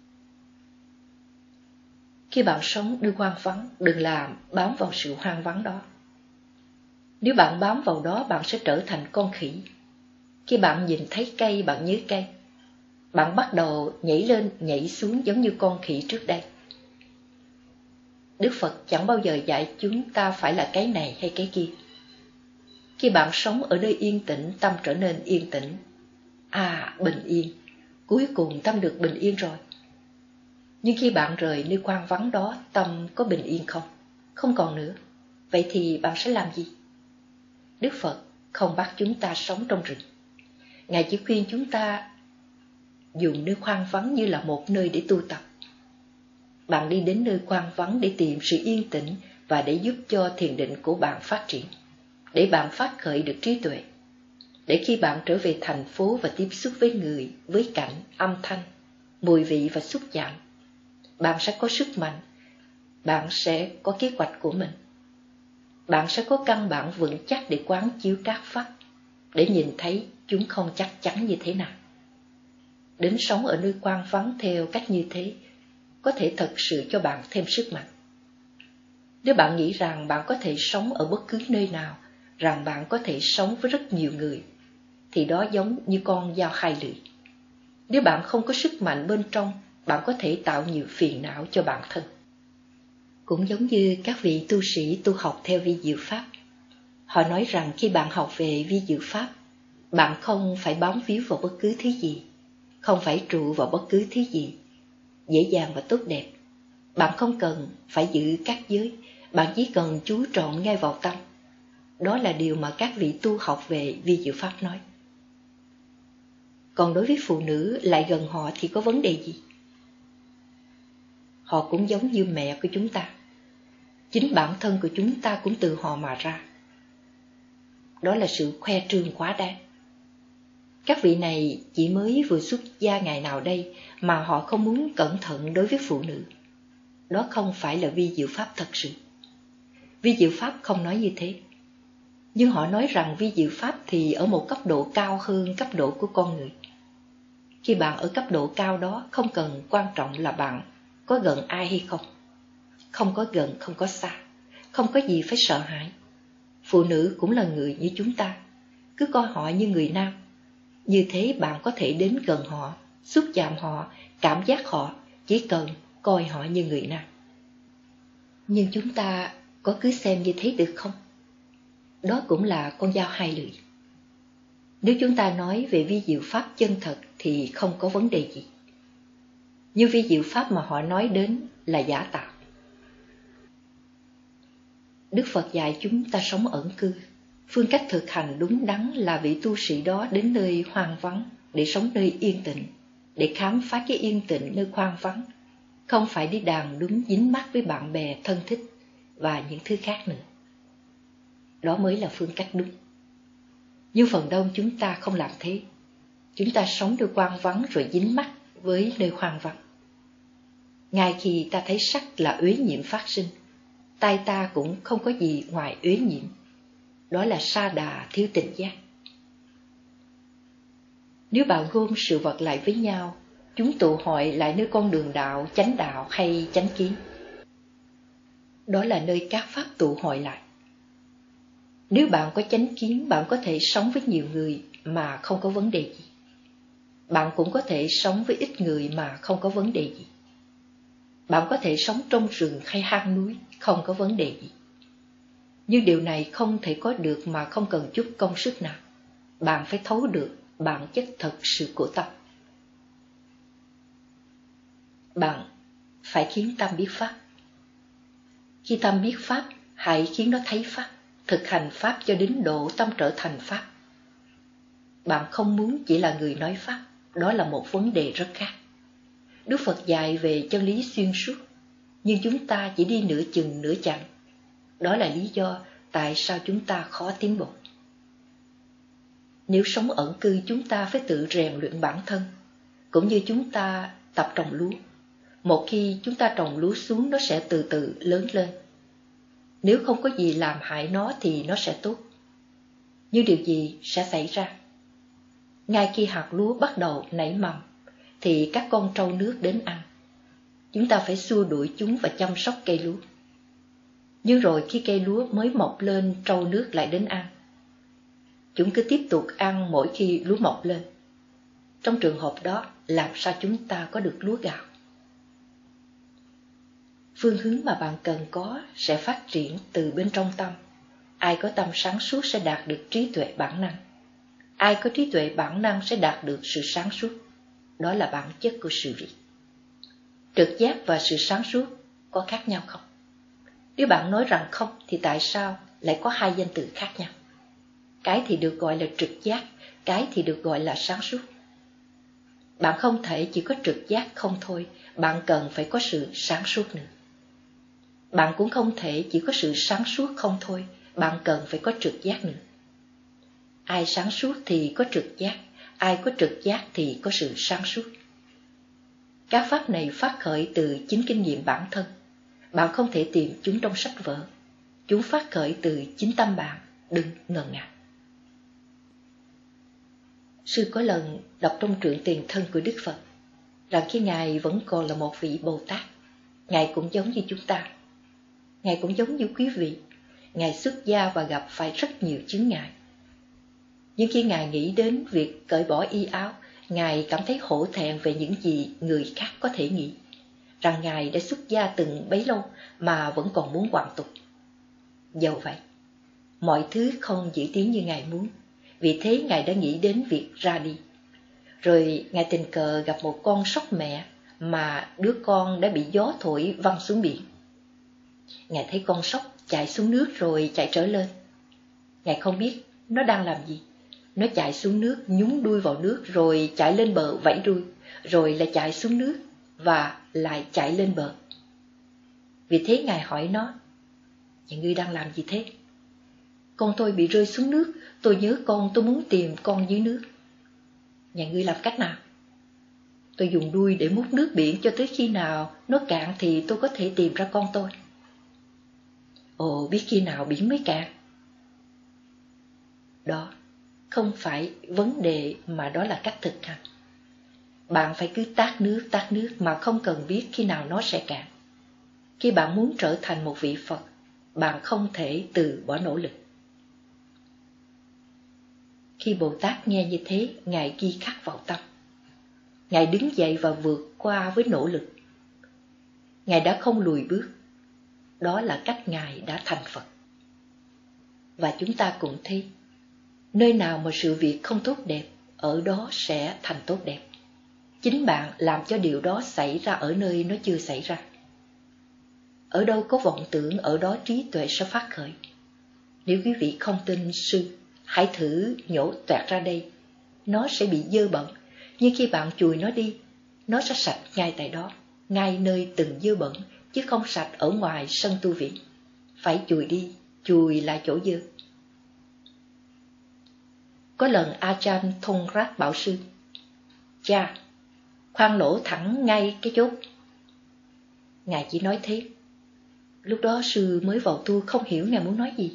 Khi bạn sống nơi hoang vắng, đừng làm bám vào sự hoang vắng đó. Nếu bạn bám vào đó, bạn sẽ trở thành con khỉ. Khi bạn nhìn thấy cây, bạn nhớ cây. Bạn bắt đầu nhảy lên, nhảy xuống giống như con khỉ trước đây. Đức Phật chẳng bao giờ dạy chúng ta phải là cái này hay cái kia. Khi bạn sống ở nơi yên tĩnh, tâm trở nên yên tĩnh. À, bình yên. Cuối cùng tâm được bình yên rồi. Nhưng khi bạn rời nơi hoang vắng đó, tâm có bình yên không? Không còn nữa. Vậy thì bạn sẽ làm gì? Đức Phật không bắt chúng ta sống trong rừng. Ngài chỉ khuyên chúng ta dùng nơi hoang vắng như là một nơi để tu tập. Bạn đi đến nơi hoang vắng để tìm sự yên tĩnh và để giúp cho thiền định của bạn phát triển, để bạn phát khởi được trí tuệ. Để khi bạn trở về thành phố và tiếp xúc với người, với cảnh, âm thanh, mùi vị và xúc chạm, bạn sẽ có sức mạnh, bạn sẽ có kế hoạch của mình. Bạn sẽ có căn bản vững chắc để quán chiếu các pháp, để nhìn thấy chúng không chắc chắn như thế nào. Đến sống ở nơi hoang vắng theo cách như thế, có thể thật sự cho bạn thêm sức mạnh. Nếu bạn nghĩ rằng bạn có thể sống ở bất cứ nơi nào, rằng bạn có thể sống với rất nhiều người, thì đó giống như con dao hai lưỡi. Nếu bạn không có sức mạnh bên trong, bạn có thể tạo nhiều phiền não cho bản thân. Cũng giống như các vị tu sĩ tu học theo vi diệu pháp. Họ nói rằng khi bạn học về vi diệu pháp, bạn không phải bám víu vào bất cứ thứ gì, không phải trụ vào bất cứ thứ gì, dễ dàng và tốt đẹp. Bạn không cần phải giữ các giới, bạn chỉ cần chú trọng ngay vào tâm. Đó là điều mà các vị tu học về vi diệu pháp nói. Còn đối với phụ nữ lại gần họ thì có vấn đề gì? Họ cũng giống như mẹ của chúng ta. Chính bản thân của chúng ta cũng từ họ mà ra. Đó là sự khoe trương quá đáng. Các vị này chỉ mới vừa xuất gia ngày nào đây mà họ không muốn cẩn thận đối với phụ nữ. Đó không phải là vi diệu pháp thật sự. Vi diệu pháp không nói như thế. Nhưng họ nói rằng vi diệu pháp thì ở một cấp độ cao hơn cấp độ của con người. Khi bạn ở cấp độ cao đó, không cần quan trọng là bạn có gần ai hay không. Không có gần, không có xa. Không có gì phải sợ hãi. Phụ nữ cũng là người như chúng ta. Cứ coi họ như người nam. Như thế bạn có thể đến gần họ, xúc chạm họ, cảm giác họ, chỉ cần coi họ như người nam. Nhưng chúng ta có cứ xem như thế được không? Đó cũng là con dao hai lưỡi. Nếu chúng ta nói về vi diệu pháp chân thật thì không có vấn đề gì. Nhưng vi diệu pháp mà họ nói đến là giả tạo. Đức Phật dạy chúng ta sống ẩn cư. Phương cách thực hành đúng đắn là vị tu sĩ đó đến nơi hoang vắng để sống nơi yên tĩnh, để khám phá cái yên tĩnh nơi hoang vắng, không phải đi đàn đúng dính mắc với bạn bè thân thích và những thứ khác nữa. Đó mới là phương cách đúng. Nhưng phần đông chúng ta không làm thế. Chúng ta sống nơi hoang vắng rồi dính mắc với nơi hoang vắng. Ngay khi ta thấy sắc là uế nhiễm phát sinh, tai ta cũng không có gì ngoài uế nhiễm. Đó là sa đà thiếu tỉnh giác. Nếu bạn gom sự vật lại với nhau, chúng tụ hội lại nơi con đường đạo, chánh đạo hay chánh kiến. Đó là nơi các pháp tụ hội lại. Nếu bạn có chánh kiến, bạn có thể sống với nhiều người mà không có vấn đề gì. Bạn cũng có thể sống với ít người mà không có vấn đề gì. Bạn có thể sống trong rừng hay hang núi, không có vấn đề gì. Nhưng điều này không thể có được mà không cần chút công sức nào. Bạn phải thấu được bản chất thật sự của tâm. Bạn phải khiến tâm biết Pháp. Khi tâm biết Pháp, hãy khiến nó thấy Pháp, thực hành Pháp cho đến độ tâm trở thành Pháp. Bạn không muốn chỉ là người nói Pháp, đó là một vấn đề rất khác. Đức Phật dạy về chân lý xuyên suốt, nhưng chúng ta chỉ đi nửa chừng nửa chặng. Đó là lý do tại sao chúng ta khó tiến bộ. Nếu sống ẩn cư, chúng ta phải tự rèn luyện bản thân, cũng như chúng ta tập trồng lúa. Một khi chúng ta trồng lúa xuống, nó sẽ từ từ lớn lên. Nếu không có gì làm hại nó thì nó sẽ tốt. Nhưng điều gì sẽ xảy ra? Ngay khi hạt lúa bắt đầu nảy mầm, thì các con trâu nước đến ăn. Chúng ta phải xua đuổi chúng và chăm sóc cây lúa. Nhưng rồi khi cây lúa mới mọc lên, trâu nước lại đến ăn. Chúng cứ tiếp tục ăn mỗi khi lúa mọc lên. Trong trường hợp đó, làm sao chúng ta có được lúa gạo? Phương hướng mà bạn cần có sẽ phát triển từ bên trong tâm. Ai có tâm sáng suốt sẽ đạt được trí tuệ bản năng. Ai có trí tuệ bản năng sẽ đạt được sự sáng suốt. Đó là bản chất của sự việc. Trực giác và sự sáng suốt có khác nhau không? Nếu bạn nói rằng không, thì tại sao lại có hai danh từ khác nhau? Cái thì được gọi là trực giác, cái thì được gọi là sáng suốt. Bạn không thể chỉ có trực giác không thôi, bạn cần phải có sự sáng suốt nữa. Bạn cũng không thể chỉ có sự sáng suốt không thôi, bạn cần phải có trực giác nữa. Ai sáng suốt thì có trực giác, ai có trực giác thì có sự sáng suốt. Các pháp này phát khởi từ chính kinh nghiệm bản thân. Bạn không thể tìm chúng trong sách vở. Chúng phát khởi từ chính tâm bạn, đừng ngần ngại. Sư có lần đọc trong truyện Tiền Thân của Đức Phật rằng khi Ngài vẫn còn là một vị Bồ Tát, Ngài cũng giống như chúng ta. Ngài cũng giống như quý vị. Ngài xuất gia và gặp phải rất nhiều chướng ngại. Nhưng khi Ngài nghĩ đến việc cởi bỏ y áo, Ngài cảm thấy hổ thẹn về những gì người khác có thể nghĩ, rằng Ngài đã xuất gia từng bấy lâu mà vẫn còn muốn hoàn tục. Dẫu vậy, mọi thứ không diễn tiến như Ngài muốn, vì thế Ngài đã nghĩ đến việc ra đi. Rồi Ngài tình cờ gặp một con sóc mẹ mà đứa con đã bị gió thổi văng xuống biển. Ngài thấy con sóc chạy xuống nước rồi chạy trở lên. Ngài không biết nó đang làm gì. Nó chạy xuống nước, nhúng đuôi vào nước rồi chạy lên bờ vẫy đuôi, rồi lại chạy xuống nước và lại chạy lên bờ. Vì thế Ngài hỏi nó: "Nhà ngươi đang làm gì thế?" "Con tôi bị rơi xuống nước, tôi nhớ con, tôi muốn tìm con dưới nước." "Nhà ngươi làm cách nào?" "Tôi dùng đuôi để múc nước biển cho tới khi nào nó cạn thì tôi có thể tìm ra con tôi." "Ồ, biết khi nào biển mới cạn?" Đó không phải vấn đề, mà đó là cách thực hành. Bạn phải cứ tát nước tát nước mà không cần biết khi nào nó sẽ cạn. Khi bạn muốn trở thành một vị Phật, bạn không thể từ bỏ nỗ lực. Khi Bồ Tát nghe như thế, Ngài ghi khắc vào tâm. Ngài đứng dậy và vượt qua với nỗ lực. Ngài đã không lùi bước. Đó là cách Ngài đã thành Phật. Và chúng ta cũng thấy, nơi nào mà sự việc không tốt đẹp, ở đó sẽ thành tốt đẹp. Chính bạn làm cho điều đó xảy ra ở nơi nó chưa xảy ra. Ở đâu có vọng tưởng, ở đó trí tuệ sẽ phát khởi. Nếu quý vị không tin sư, hãy thử nhổ toẹt ra đây. Nó sẽ bị dơ bẩn, nhưng khi bạn chùi nó đi, nó sẽ sạch ngay tại đó, ngay nơi từng dơ bẩn, chứ không sạch ở ngoài sân tu viện. Phải chùi đi, chùi lại chỗ dơ. Có lần Ajahn Tongrat bảo sư: "Cha, khoan lỗ thẳng ngay cái chốt." Ngài chỉ nói thế. Lúc đó sư mới vào tu, không hiểu Ngài muốn nói gì.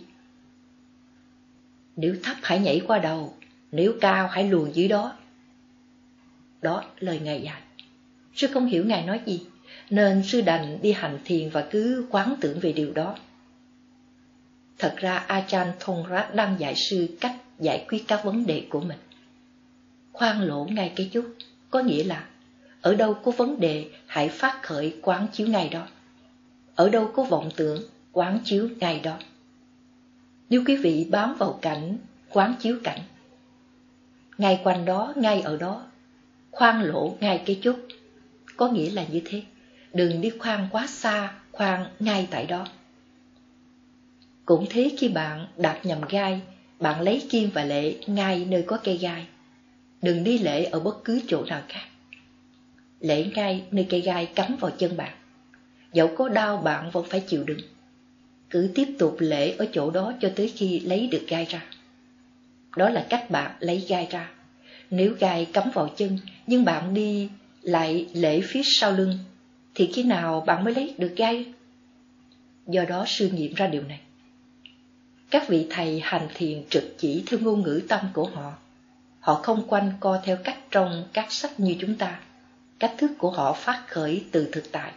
"Nếu thấp hãy nhảy qua đầu, nếu cao hãy luồn dưới đó." Đó lời Ngài dạy. Sư không hiểu Ngài nói gì, nên sư đành đi hành thiền và cứ quán tưởng về điều đó. Thật ra Ajahn Tongrat đang dạy sư cách giải quyết các vấn đề của mình. Khoan lỗ ngay cái chút, có nghĩa là ở đâu có vấn đề hãy phát khởi quán chiếu ngay đó. Ở đâu có vọng tưởng, quán chiếu ngay đó. Nếu quý vị bám vào cảnh, quán chiếu cảnh. Ngay quanh đó, ngay ở đó, khoan lỗ ngay cái chút, có nghĩa là như thế. Đừng đi khoan quá xa, khoan ngay tại đó. Cũng thế, khi bạn đạp nhầm gai, bạn lấy kim và lệ ngay nơi có cây gai. Đừng đi lễ ở bất cứ chỗ nào khác. Lễ ngay nơi cây gai cắm vào chân bạn. Dẫu có đau bạn vẫn phải chịu đựng. Cứ tiếp tục lễ ở chỗ đó cho tới khi lấy được gai ra. Đó là cách bạn lấy gai ra. Nếu gai cắm vào chân nhưng bạn đi lại lễ phía sau lưng, thì khi nào bạn mới lấy được gai? Do đó sư nghiệm ra điều này. Các vị thầy hành thiền trực chỉ theo ngôn ngữ tâm của họ. Họ không quanh co theo cách trong các sách như chúng ta. Cách thức của họ phát khởi từ thực tại.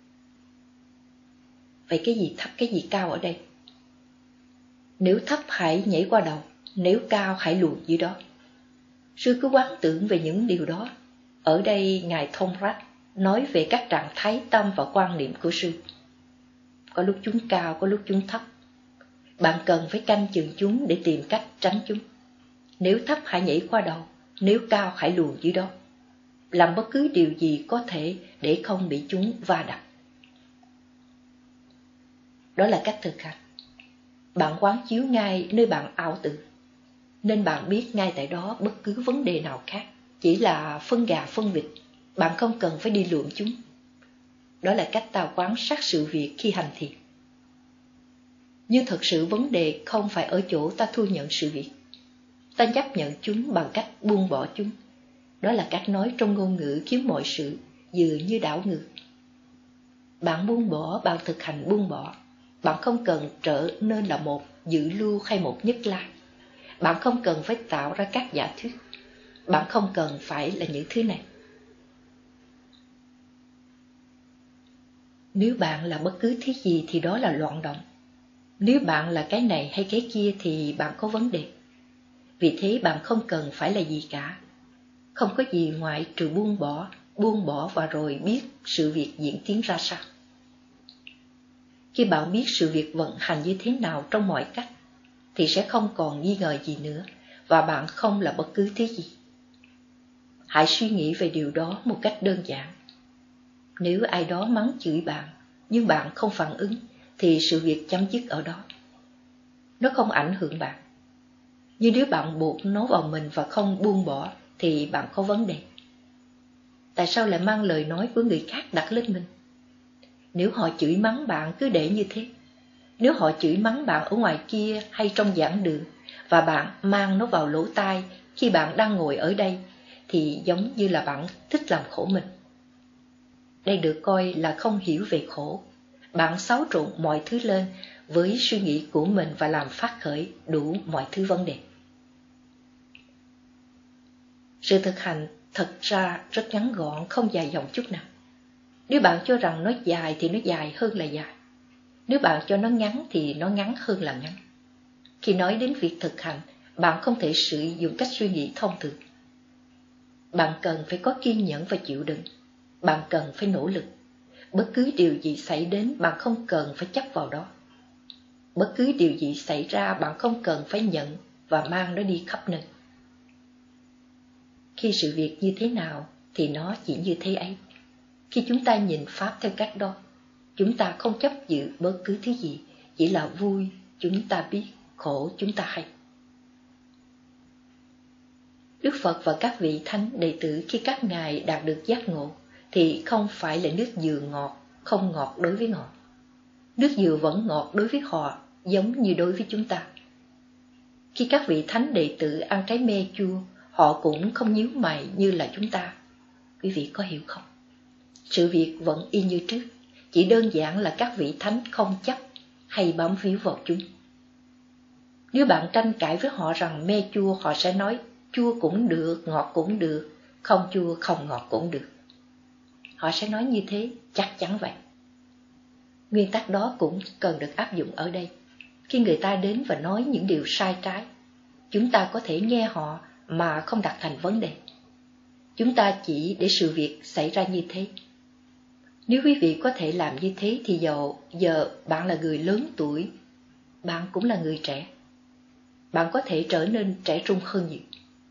Vậy cái gì thấp, cái gì cao ở đây? Nếu thấp hãy nhảy qua đầu, nếu cao hãy luồn dưới đó. Sư cứ quán tưởng về những điều đó. Ở đây Ngài Tongrat nói về các trạng thái tâm và quan niệm của sư. Có lúc chúng cao, có lúc chúng thấp. Bạn cần phải canh chừng chúng để tìm cách tránh chúng. Nếu thấp hãy nhảy qua đầu, nếu cao hãy luồn dưới đó. Làm bất cứ điều gì có thể để không bị chúng va đập. Đó là cách thực hành. Bạn quán chiếu ngay nơi bạn ảo tưởng, nên bạn biết ngay tại đó bất cứ vấn đề nào khác. Chỉ là phân gà phân vịt, bạn không cần phải đi lượm chúng. Đó là cách ta quan sát sự việc khi hành thiền. Nhưng thật sự vấn đề không phải ở chỗ ta thu nhận sự việc. Ta chấp nhận chúng bằng cách buông bỏ chúng. Đó là cách nói trong ngôn ngữ khiến mọi sự dường như đảo ngược. Bạn buông bỏ, bạn thực hành buông bỏ. Bạn không cần trở nên là một dự lưu hay một nhất lai. Bạn không cần phải tạo ra các giả thuyết. Bạn không cần phải là những thứ này. Nếu bạn là bất cứ thứ gì thì đó là loạn động. Nếu bạn là cái này hay cái kia thì bạn có vấn đề. Vì thế bạn không cần phải là gì cả. Không có gì ngoại trừ buông bỏ, buông bỏ và rồi biết sự việc diễn tiến ra sao. Khi bạn biết sự việc vận hành như thế nào trong mọi cách, thì sẽ không còn nghi ngờ gì nữa, và bạn không là bất cứ thứ gì. Hãy suy nghĩ về điều đó một cách đơn giản. Nếu ai đó mắng chửi bạn, nhưng bạn không phản ứng, thì sự việc chấm dứt ở đó. Nó không ảnh hưởng bạn. Nhưng nếu bạn buộc nó vào mình và không buông bỏ, thì bạn có vấn đề. Tại sao lại mang lời nói của người khác đặt lên mình? Nếu họ chửi mắng bạn cứ để như thế. Nếu họ chửi mắng bạn ở ngoài kia hay trong giảng đường, và bạn mang nó vào lỗ tai khi bạn đang ngồi ở đây, thì giống như là bạn thích làm khổ mình. Đây được coi là không hiểu về khổ. Bạn xáo trộn mọi thứ lên với suy nghĩ của mình và làm phát khởi đủ mọi thứ vấn đề. Sự thực hành thật ra rất ngắn gọn, không dài dòng chút nào. Nếu bạn cho rằng nó dài thì nó dài hơn là dài. Nếu bạn cho nó ngắn thì nó ngắn hơn là ngắn. Khi nói đến việc thực hành, bạn không thể sử dụng cách suy nghĩ thông thường. Bạn cần phải có kiên nhẫn và chịu đựng. Bạn cần phải nỗ lực. Bất cứ điều gì xảy đến, bạn không cần phải chấp vào đó. Bất cứ điều gì xảy ra, bạn không cần phải nhận và mang nó đi khắp nơi. Khi sự việc như thế nào thì nó chỉ như thế ấy. Khi chúng ta nhìn Pháp theo cách đó, chúng ta không chấp giữ bất cứ thứ gì, chỉ là vui chúng ta biết, khổ chúng ta hay. Đức Phật và các vị thánh đệ tử khi các ngài đạt được giác ngộ thì không phải là nước dừa ngọt, không ngọt đối với họ. Nước dừa vẫn ngọt đối với họ giống như đối với chúng ta. Khi các vị thánh đệ tử ăn trái me chua, họ cũng không nhíu mày như là chúng ta. Quý vị có hiểu không? Sự việc vẫn y như trước, chỉ đơn giản là các vị thánh không chấp hay bám víu vào chúng. Nếu bạn tranh cãi với họ rằng me chua, họ sẽ nói chua cũng được, ngọt cũng được, không chua không ngọt cũng được. Họ sẽ nói như thế, chắc chắn vậy. Nguyên tắc đó cũng cần được áp dụng ở đây. Khi người ta đến và nói những điều sai trái, chúng ta có thể nghe họ mà không đặt thành vấn đề. Chúng ta chỉ để sự việc xảy ra như thế. Nếu quý vị có thể làm như thế thì dầu giờ bạn là người lớn tuổi, bạn cũng là người trẻ. Bạn có thể trở nên trẻ trung hơn nhiều.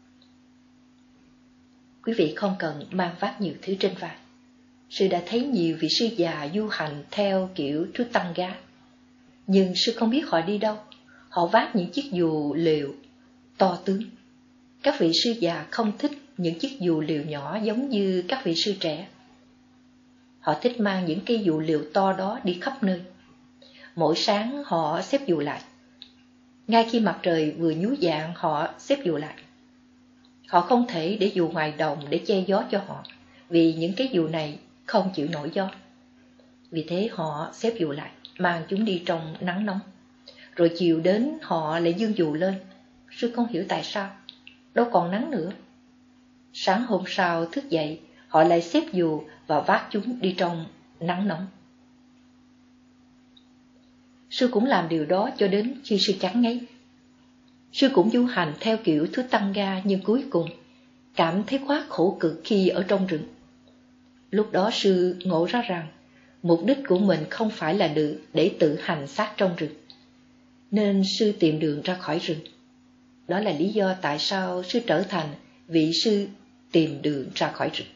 Quý vị không cần mang vác nhiều thứ trên vai. Sư đã thấy nhiều vị sư già du hành theo kiểu Thú Tăng Gá. Nhưng sư không biết họ đi đâu. Họ vác những chiếc dù lều to tướng. Các vị sư già không thích những chiếc dù lều nhỏ giống như các vị sư trẻ. Họ thích mang những cây dù lều to đó đi khắp nơi. Mỗi sáng họ xếp dù lại. Ngay khi mặt trời vừa nhú dạng họ xếp dù lại. Họ không thể để dù ngoài đồng để che gió cho họ, vì những cái dù này không chịu nổi gió. Vì thế họ xếp dù lại, mang chúng đi trong nắng nóng. Rồi chiều đến họ lại giương dù lên. Sư không hiểu tại sao, đâu còn nắng nữa. Sáng hôm sau thức dậy, họ lại xếp dù và vác chúng đi trong nắng nóng. Sư cũng làm điều đó cho đến khi sư chán ngấy. Sư cũng du hành theo kiểu Thứ Tăng Ga, nhưng cuối cùng cảm thấy quá khổ cực khi ở trong rừng. Lúc đó sư ngộ ra rằng mục đích của mình không phải là để tự hành xác trong rừng, nên sư tìm đường ra khỏi rừng. Đó là lý do tại sao sư trở thành vị sư tìm đường ra khỏi rừng.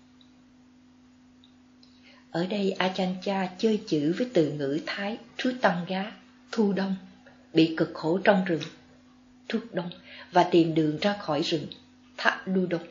Ở đây Ajahn Chah chơi chữ với từ ngữ Thái Thứ Tăng Gá, thu đông, bị cực khổ trong rừng, thuốc đông, và tìm đường ra khỏi rừng, thạ đu đông.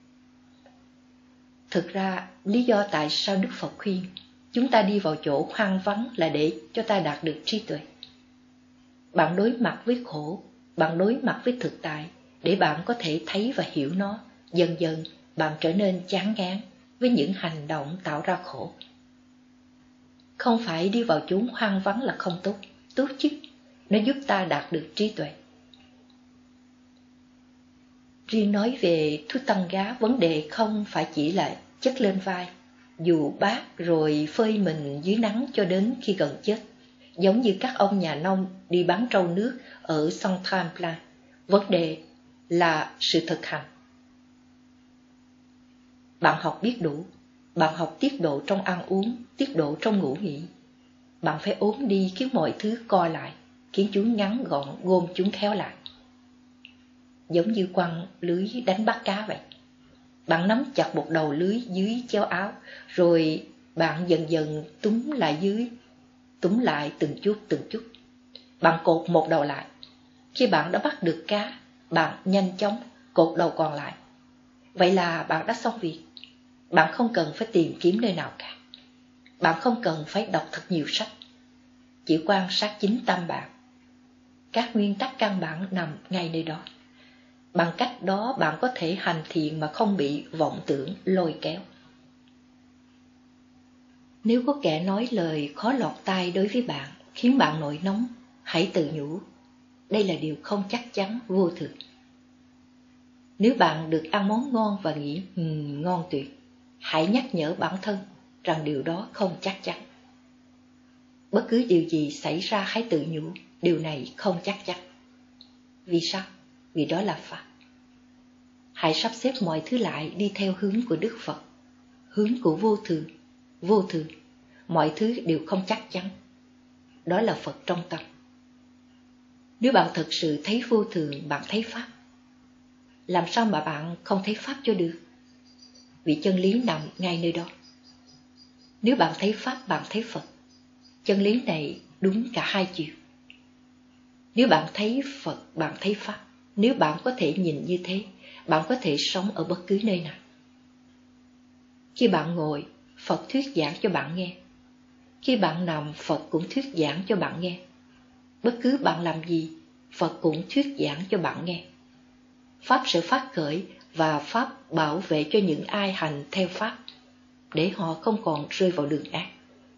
Thực ra, lý do tại sao Đức Phật khuyên chúng ta đi vào chỗ hoang vắng là để cho ta đạt được trí tuệ. Bạn đối mặt với khổ, bạn đối mặt với thực tại, để bạn có thể thấy và hiểu nó. Dần dần, bạn trở nên chán ngán với những hành động tạo ra khổ. Không phải đi vào chốn hoang vắng là không tốt, tốt chứ, nó giúp ta đạt được trí tuệ. Riêng nói về Thú Tăng Gá, vấn đề không phải chỉ là chất lên vai, dù bát rồi phơi mình dưới nắng cho đến khi gần chết, giống như các ông nhà nông đi bán trâu nước ở sông Tham Plan. Vấn đề là sự thực hành. Bạn học biết đủ, bạn học tiết độ trong ăn uống, tiết độ trong ngủ nghỉ. Bạn phải ốm đi khiến mọi thứ co lại, khiến chúng ngắn gọn, gom chúng khéo lại. Giống như quăng lưới đánh bắt cá vậy. Bạn nắm chặt một đầu lưới dưới chéo áo, rồi bạn dần dần túm lại dưới, túm lại từng chút từng chút. Bạn cột một đầu lại. Khi bạn đã bắt được cá, bạn nhanh chóng cột đầu còn lại. Vậy là bạn đã xong việc. Bạn không cần phải tìm kiếm nơi nào cả. Bạn không cần phải đọc thật nhiều sách. Chỉ quan sát chính tâm bạn. Các nguyên tắc căn bản nằm ngay nơi đó. Bằng cách đó bạn có thể hành thiện mà không bị vọng tưởng lôi kéo. Nếu có kẻ nói lời khó lọt tai đối với bạn, khiến bạn nổi nóng, hãy tự nhủ, đây là điều không chắc chắn, vô thường. Nếu bạn được ăn món ngon và nghĩ, ừm, ngon tuyệt, hãy nhắc nhở bản thân rằng điều đó không chắc chắn. Bất cứ điều gì xảy ra hãy tự nhủ, điều này không chắc chắn. Vì sao? Vì đó là Pháp. Hãy sắp xếp mọi thứ lại đi theo hướng của Đức Phật, hướng của vô thường. Vô thường, mọi thứ đều không chắc chắn. Đó là Phật trong tâm. Nếu bạn thực sự thấy vô thường, bạn thấy Pháp. Làm sao mà bạn không thấy Pháp cho được? Vì chân lý nằm ngay nơi đó. Nếu bạn thấy Pháp, bạn thấy Phật. Chân lý này đúng cả hai chiều. Nếu bạn thấy Phật, bạn thấy Pháp. Nếu bạn có thể nhìn như thế, bạn có thể sống ở bất cứ nơi nào. Khi bạn ngồi, Phật thuyết giảng cho bạn nghe. Khi bạn nằm, Phật cũng thuyết giảng cho bạn nghe. Bất cứ bạn làm gì, Phật cũng thuyết giảng cho bạn nghe. Pháp sẽ phát khởi và Pháp bảo vệ cho những ai hành theo Pháp, để họ không còn rơi vào đường ác.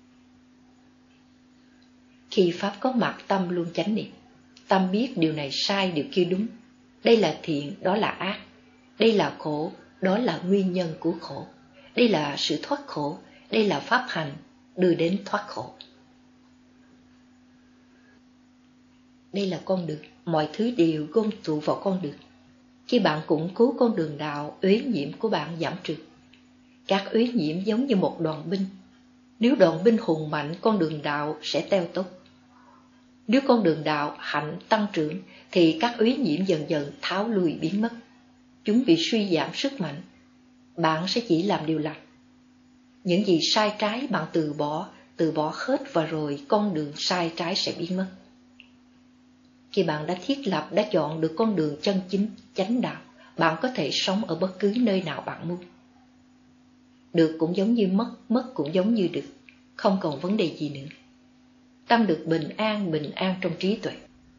Khi Pháp có mặt, tâm luôn chánh niệm. Tâm biết điều này sai, điều kia đúng. Đây là thiện, đó là ác. Đây là khổ, đó là nguyên nhân của khổ. Đây là sự thoát khổ, đây là pháp hành đưa đến thoát khổ. Đây là con đường, mọi thứ đều gom tụ vào con đường. Khi bạn củng cố con đường đạo, uế nhiễm của bạn giảm trừ. Các uế nhiễm giống như một đoàn binh. Nếu đoàn binh hùng mạnh, con đường đạo sẽ teo tóp. Nếu con đường đạo hạnh tăng trưởng, thì các uế nhiễm dần dần tháo lui biến mất. Chúng bị suy giảm sức mạnh. Bạn sẽ chỉ làm điều lành. Những gì sai trái bạn từ bỏ, từ bỏ hết và rồi con đường sai trái sẽ biến mất. Khi bạn đã thiết lập, đã chọn được con đường chân chính, chánh đạo, bạn có thể sống ở bất cứ nơi nào bạn muốn. Được cũng giống như mất, mất cũng giống như được, không còn vấn đề gì nữa. Tâm được bình an, bình an trong trí tuệ.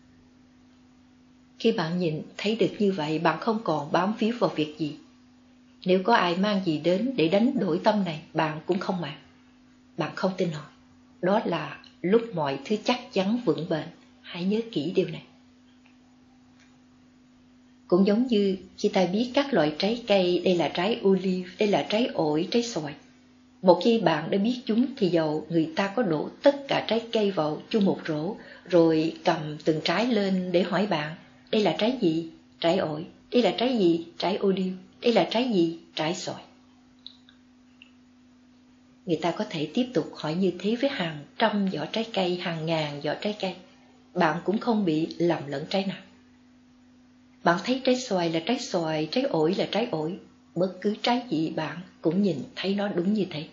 Khi bạn nhìn thấy được như vậy, bạn không còn bám víu vào việc gì. Nếu có ai mang gì đến để đánh đổi tâm này, bạn cũng không mang. Bạn không tin họ. Đó là lúc mọi thứ chắc chắn vững bền. Hãy nhớ kỹ điều này. Cũng giống như khi ta biết các loại trái cây, đây là trái olive, đây là trái ổi, trái xoài. Một khi bạn đã biết chúng thì dầu người ta có đổ tất cả trái cây vào chung một rổ, rồi cầm từng trái lên để hỏi bạn, đây là trái gì? Trái ổi. Đây là trái gì? Trái olive. Đây là trái gì? Trái xoài. Người ta có thể tiếp tục hỏi như thế với hàng trăm vỏ trái cây, hàng ngàn vỏ trái cây. Bạn cũng không bị lầm lẫn trái nào. Bạn thấy trái xoài là trái xoài, trái ổi là trái ổi. Bất cứ trái gì bạn cũng nhìn thấy nó đúng như thế.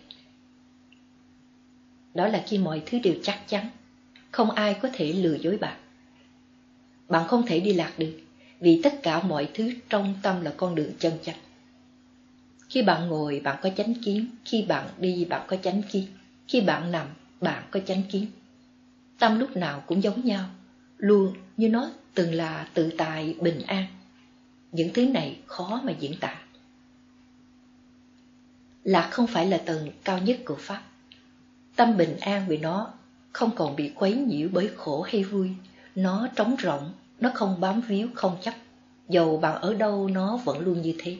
Đó là khi mọi thứ đều chắc chắn. Không ai có thể lừa dối bạn. Bạn không thể đi lạc được, vì tất cả mọi thứ trong tâm là con đường chân chánh. Khi bạn ngồi, bạn có chánh kiến. Khi bạn đi, bạn có chánh kiến. Khi bạn nằm, bạn có chánh kiến. Tâm lúc nào cũng giống nhau, luôn như nó từng là tự tại, bình an. Những thứ này khó mà diễn tả. Lạc không phải là tầng cao nhất của Pháp. Tâm bình an vì nó không còn bị quấy nhiễu bởi khổ hay vui. Nó trống rỗng, nó không bám víu, không chấp. Dầu bạn ở đâu nó vẫn luôn như thế.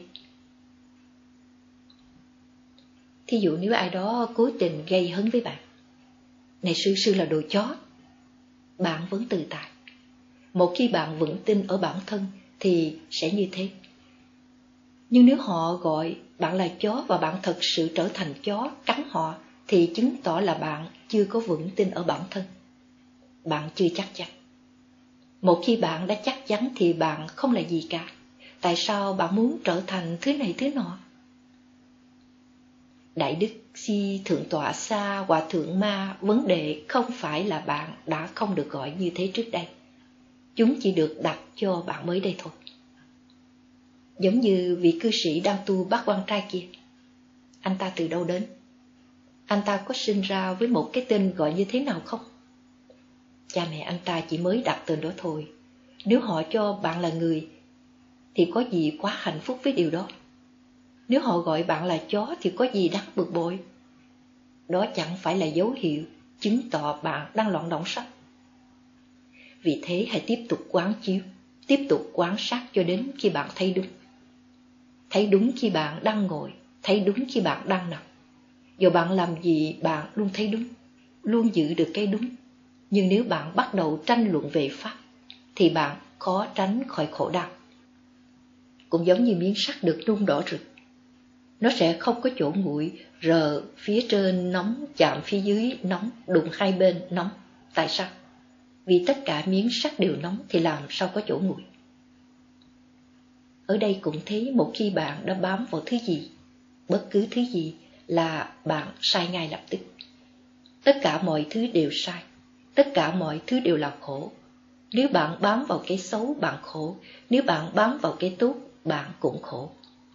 Thí dụ nếu ai đó cố tình gây hấn với bạn, này sư, sư là đồ chó, bạn vẫn tự tại. Một khi bạn vững tin ở bản thân thì sẽ như thế. Nhưng nếu họ gọi bạn là chó và bạn thật sự trở thành chó cắn họ, thì chứng tỏ là bạn chưa có vững tin ở bản thân. Bạn chưa chắc chắn. Một khi bạn đã chắc chắn thì bạn không là gì cả. Tại sao bạn muốn trở thành thứ này thứ nọ? Đại đức Si Thượng Tọa Sa Hòa Thượng Ma, vấn đề không phải là bạn đã không được gọi như thế trước đây. Chúng chỉ được đặt cho bạn mới đây thôi. Giống như vị cư sĩ đang tu bát quan trai kia. Anh ta từ đâu đến? Anh ta có sinh ra với một cái tên gọi như thế nào không? Cha mẹ anh ta chỉ mới đặt tên đó thôi. Nếu họ cho bạn là người thì có gì quá hạnh phúc với điều đó. Nếu họ gọi bạn là chó thì có gì đáng bực bội. Đó chẳng phải là dấu hiệu chứng tỏ bạn đang loạn động sắc. Vì thế hãy tiếp tục quán chiếu, tiếp tục quan sát cho đến khi bạn thấy đúng. Thấy đúng khi bạn đang ngồi, thấy đúng khi bạn đang nằm. Dù bạn làm gì bạn luôn thấy đúng, luôn giữ được cái đúng. Nhưng nếu bạn bắt đầu tranh luận về Pháp, thì bạn khó tránh khỏi khổ đau. Cũng giống như miếng sắt được nung đỏ rực. Nó sẽ không có chỗ nguội, rờ phía trên nóng, chạm phía dưới nóng, đụng hai bên nóng. Tại sao? Vì tất cả miếng sắt đều nóng thì làm sao có chỗ nguội. Ở đây cũng thế, một khi bạn đã bám vào thứ gì, bất cứ thứ gì là bạn sai ngay lập tức. Tất cả mọi thứ đều sai, tất cả mọi thứ đều là khổ. Nếu bạn bám vào cái xấu, bạn khổ. Nếu bạn bám vào cái tốt, bạn cũng khổ.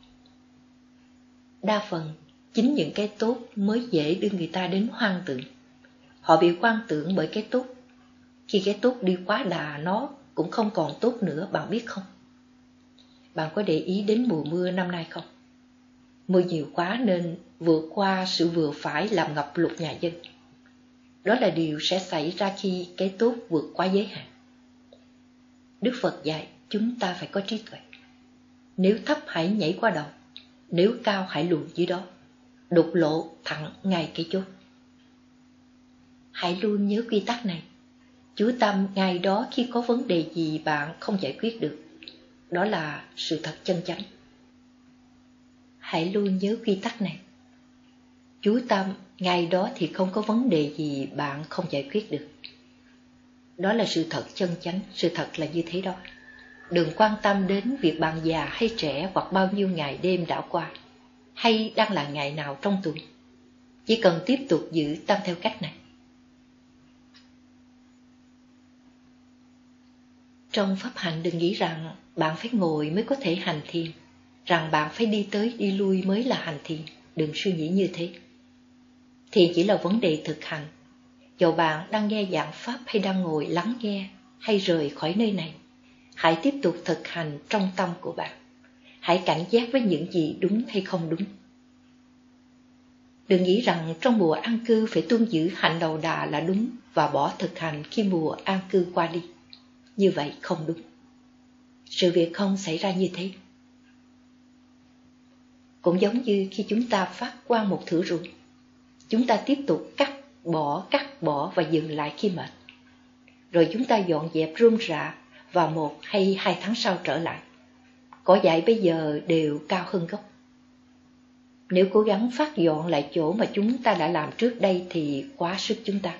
Đa phần, chính những cái tốt mới dễ đưa người ta đến hoang tưởng. Họ bị hoang tưởng bởi cái tốt. Khi cái tốt đi quá đà, nó cũng không còn tốt nữa, bạn biết không? Bạn có để ý đến mùa mưa năm nay không? Mưa nhiều quá nên vượt qua sự vừa phải làm ngập lụt nhà dân. Đó là điều sẽ xảy ra khi cái tốt vượt quá giới hạn. Đức Phật dạy chúng ta phải có trí tuệ. Nếu thấp hãy nhảy qua đầu, nếu cao hãy lùi dưới đó, đục lộ thẳng ngay cái chốt. Hãy luôn nhớ quy tắc này. Chú tâm ngay đó khi có vấn đề gì bạn không giải quyết được. Đó là sự thật chân chánh. Hãy luôn nhớ quy tắc này. Chú tâm ngay đó thì không có vấn đề gì bạn không giải quyết được. Đó là sự thật chân chánh, sự thật là như thế đó. Đừng quan tâm đến việc bạn già hay trẻ hoặc bao nhiêu ngày đêm đã qua, hay đang là ngày nào trong tuần. Chỉ cần tiếp tục giữ tâm theo cách này. Trong pháp hành đừng nghĩ rằng bạn phải ngồi mới có thể hành thiền, rằng bạn phải đi tới đi lui mới là hành thiền. Đừng suy nghĩ như thế. Thiền chỉ là vấn đề thực hành. Dầu bạn đang nghe giảng pháp hay đang ngồi lắng nghe hay rời khỏi nơi này, hãy tiếp tục thực hành trong tâm của bạn. Hãy cảnh giác với những gì đúng hay không đúng. Đừng nghĩ rằng trong mùa an cư phải tuân giữ hạnh đầu đà là đúng và bỏ thực hành khi mùa an cư qua đi. Như vậy không đúng. Sự việc không xảy ra như thế. Cũng giống như khi chúng ta phát quang một thửa ruộng, chúng ta tiếp tục cắt bỏ, cắt bỏ và dừng lại khi mệt. Rồi chúng ta dọn dẹp rơm rạ và một hay hai tháng sau trở lại. Cỏ dại bây giờ đều cao hơn gốc. Nếu cố gắng phát dọn lại chỗ mà chúng ta đã làm trước đây thì quá sức chúng ta.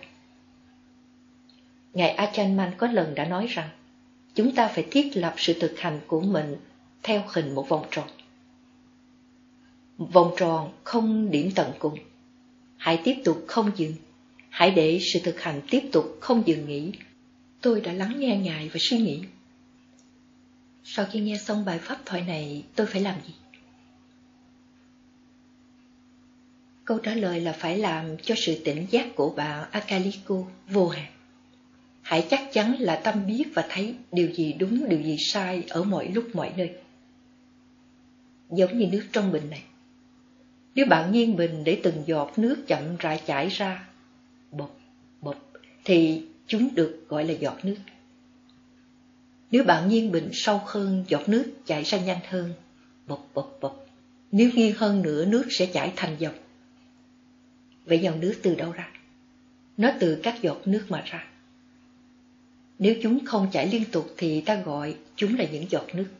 Ngài Ajahn Mun có lần đã nói rằng chúng ta phải thiết lập sự thực hành của mình theo hình một vòng tròn. Vòng tròn không điểm tận cùng. Hãy tiếp tục không dừng. Hãy để sự thực hành tiếp tục không dừng nghỉ. Tôi đã lắng nghe Ngài và suy nghĩ. Sau khi nghe xong bài pháp thoại này, tôi phải làm gì? Câu trả lời là phải làm cho sự tỉnh giác của bạn Akaliko vô hạn. Hãy chắc chắn là tâm biết và thấy điều gì đúng, điều gì sai ở mọi lúc mọi nơi. Giống như nước trong bình này. Nếu bạn nghiêng bình để từng giọt nước chậm rãi chảy ra, bọt, bọt, thì chúng được gọi là giọt nước. Nếu bạn nghiêng bình sâu hơn, giọt nước chảy ra nhanh hơn, bọt, bọt, bọt. Nếu nghiêng hơn nữa, nước sẽ chảy thành dòng. Vậy dòng nước từ đâu ra? Nó từ các giọt nước mà ra. Nếu chúng không chảy liên tục thì ta gọi chúng là những giọt nước.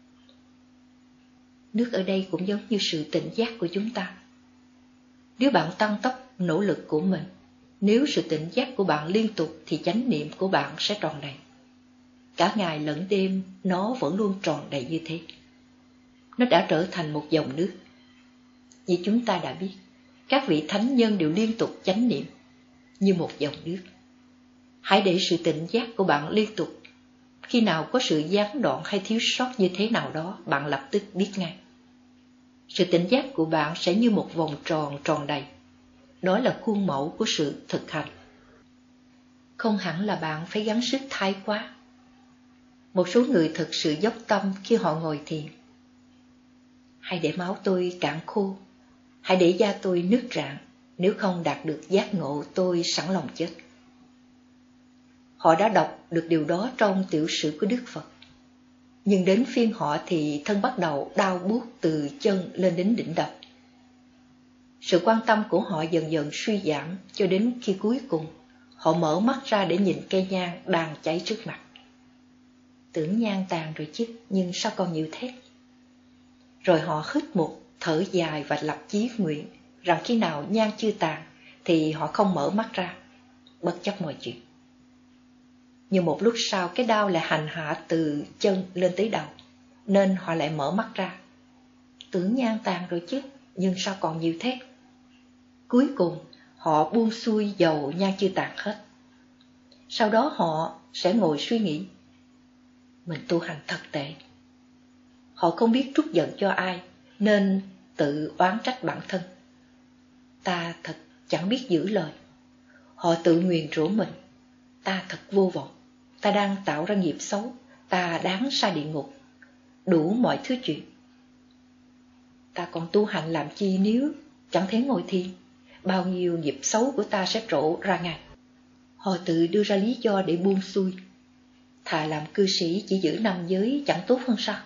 Nước ở đây cũng giống như sự tỉnh giác của chúng ta. Nếu bạn tăng tốc nỗ lực của mình, nếu sự tỉnh giác của bạn liên tục thì chánh niệm của bạn sẽ tròn đầy. Cả ngày lẫn đêm nó vẫn luôn tròn đầy như thế. Nó đã trở thành một dòng nước. Như chúng ta đã biết, các vị thánh nhân đều liên tục chánh niệm như một dòng nước. Hãy để sự tỉnh giác của bạn liên tục. Khi nào có sự gián đoạn hay thiếu sót như thế nào đó, bạn lập tức biết ngay. Sự tỉnh giác của bạn sẽ như một vòng tròn tròn đầy. Đó là khuôn mẫu của sự thực hành. Không hẳn là bạn phải gắng sức thái quá. Một số người thực sự dốc tâm khi họ ngồi thiền. Hãy để máu tôi cạn khô, hãy để da tôi nứt rạn, nếu không đạt được giác ngộ tôi sẵn lòng chết. Họ đã đọc được điều đó trong tiểu sử của Đức Phật. Nhưng đến phiên họ thì thân bắt đầu đau buốt từ chân lên đến đỉnh đầu. Sự quan tâm của họ dần dần suy giảm cho đến khi cuối cùng họ mở mắt ra để nhìn cây nhang đang cháy trước mặt. Tưởng nhang tàn rồi chứ, nhưng sao còn nhiều thế? Rồi họ hít một thở dài và lập chí nguyện rằng khi nào nhang chưa tàn thì họ không mở mắt ra, bất chấp mọi chuyện. Nhưng một lúc sau cái đau lại hành hạ từ chân lên tới đầu, nên họ lại mở mắt ra. Tưởng nhang tàn rồi chứ, nhưng sao còn nhiều thế? Cuối cùng họ buông xuôi dầu nhang chưa tàn hết. Sau đó họ sẽ ngồi suy nghĩ. Mình tu hành thật tệ. Họ không biết trút giận cho ai, nên tự oán trách bản thân. Ta thật chẳng biết giữ lời. Họ tự nguyền rủa mình. Ta thật vô vọng. Ta đang tạo ra nghiệp xấu. Ta đáng sa địa ngục. Đủ mọi thứ chuyện. Ta còn tu hành làm chi nếu chẳng thể ngồi thiền? Bao nhiêu nghiệp xấu của ta sẽ trổ ra ngay. Họ tự đưa ra lý do để buông xuôi. Thà làm cư sĩ chỉ giữ năm giới chẳng tốt hơn sao?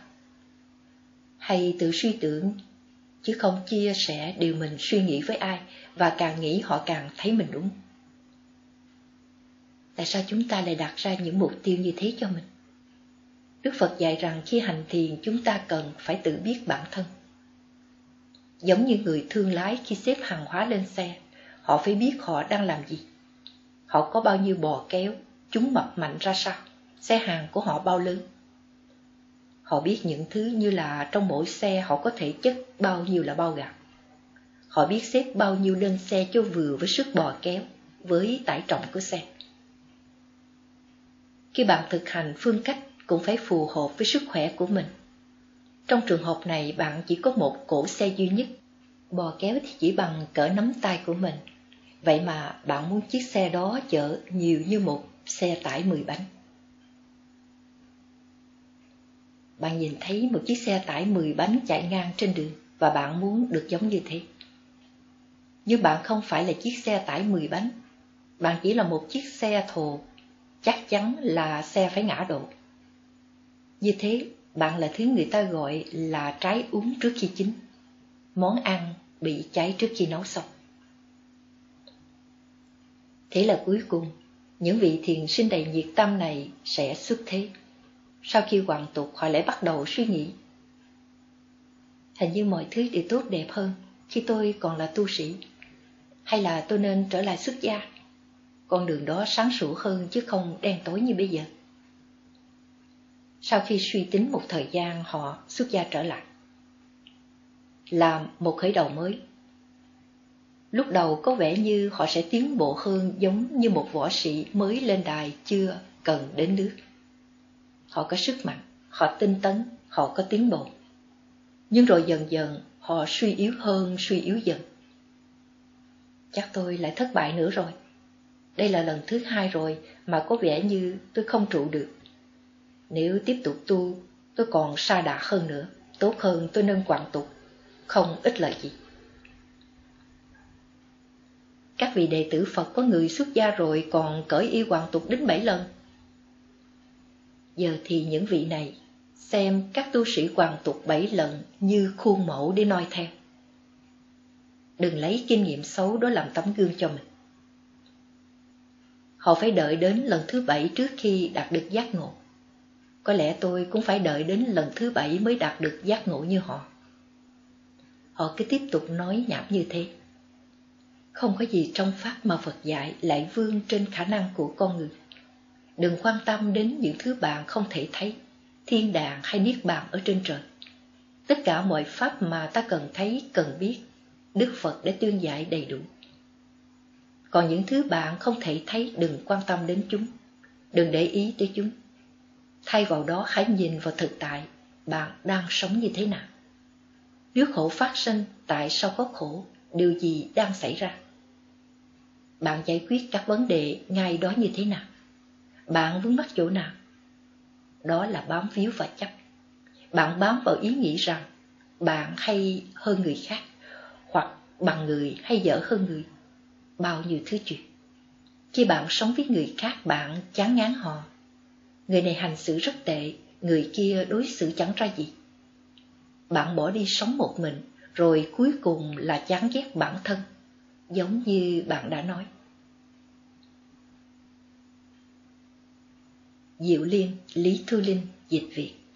Hay tự suy tưởng, chứ không chia sẻ điều mình suy nghĩ với ai, và càng nghĩ họ càng thấy mình đúng. Tại sao chúng ta lại đặt ra những mục tiêu như thế cho mình? Đức Phật dạy rằng khi hành thiền chúng ta cần phải tự biết bản thân. Giống như người thương lái khi xếp hàng hóa lên xe, họ phải biết họ đang làm gì. Họ có bao nhiêu bò kéo, chúng mập mạnh ra sao, xe hàng của họ bao lớn. Họ biết những thứ như là trong mỗi xe họ có thể chất bao nhiêu là bao gạo. Họ biết xếp bao nhiêu lên xe cho vừa với sức bò kéo, với tải trọng của xe. Khi bạn thực hành phương cách cũng phải phù hợp với sức khỏe của mình. Trong trường hợp này bạn chỉ có một cỗ xe duy nhất, bò kéo thì chỉ bằng cỡ nắm tay của mình. Vậy mà bạn muốn chiếc xe đó chở nhiều như một xe tải mười bánh. Bạn nhìn thấy một chiếc xe tải mười bánh chạy ngang trên đường và bạn muốn được giống như thế. Nhưng bạn không phải là chiếc xe tải mười bánh, bạn chỉ là một chiếc xe thồ, chắc chắn là xe phải ngã đổ. Như thế, bạn là thứ người ta gọi là trái uống trước khi chín, món ăn bị cháy trước khi nấu xong. Thế là cuối cùng, những vị thiền sinh đầy nhiệt tâm này sẽ xuất thế. Sau khi hoàn tục, họ lại bắt đầu suy nghĩ. Hình như mọi thứ đều tốt đẹp hơn khi tôi còn là tu sĩ. Hay là tôi nên trở lại xuất gia? Con đường đó sáng sủa hơn chứ không đen tối như bây giờ. Sau khi suy tính một thời gian, họ xuất gia trở lại, làm một khởi đầu mới. Lúc đầu có vẻ như họ sẽ tiến bộ hơn, giống như một võ sĩ mới lên đài chưa cần đến nước. Họ có sức mạnh, họ tinh tấn, họ có tiến bộ. Nhưng rồi dần dần họ suy yếu hơn, suy yếu dần. Chắc tôi lại thất bại nữa rồi. Đây là lần thứ hai rồi mà có vẻ như tôi không trụ được. Nếu tiếp tục tu, tôi còn sa đà hơn nữa. Tốt hơn tôi nên hoàn tục, không ích lợi gì. Các vị đệ tử Phật có người xuất gia rồi còn cởi y hoàn tục đến bảy lần. Giờ thì những vị này xem các tu sĩ hoàn tục bảy lần như khuôn mẫu để noi theo. Đừng lấy kinh nghiệm xấu đó làm tấm gương cho mình. Họ phải đợi đến lần thứ bảy trước khi đạt được giác ngộ. Có lẽ tôi cũng phải đợi đến lần thứ bảy mới đạt được giác ngộ như họ. Họ cứ tiếp tục nói nhảm như thế. Không có gì trong pháp mà Phật dạy lại vươn trên khả năng của con người. Đừng quan tâm đến những thứ bạn không thể thấy, thiên đàng hay niết bàn ở trên trời. Tất cả mọi pháp mà ta cần thấy, cần biết, Đức Phật đã tuyên dạy đầy đủ. Còn những thứ bạn không thể thấy, đừng quan tâm đến chúng, đừng để ý tới chúng. Thay vào đó hãy nhìn vào thực tại, bạn đang sống như thế nào. Nếu khổ phát sinh, tại sao có khổ, điều gì đang xảy ra? Bạn giải quyết các vấn đề ngay đó như thế nào? Bạn vướng mắc chỗ nào? Đó là bám víu và chấp. Bạn bám vào ý nghĩ rằng bạn hay hơn người khác, hoặc bằng người hay dở hơn người. Bao nhiêu thứ chuyện. Khi bạn sống với người khác, bạn chán ngán họ. Người này hành xử rất tệ, người kia đối xử chẳng ra gì. Bạn bỏ đi sống một mình, rồi cuối cùng là chán ghét bản thân, giống như bạn đã nói. Diệu Liên, Lý Thư Linh, dịch Việt.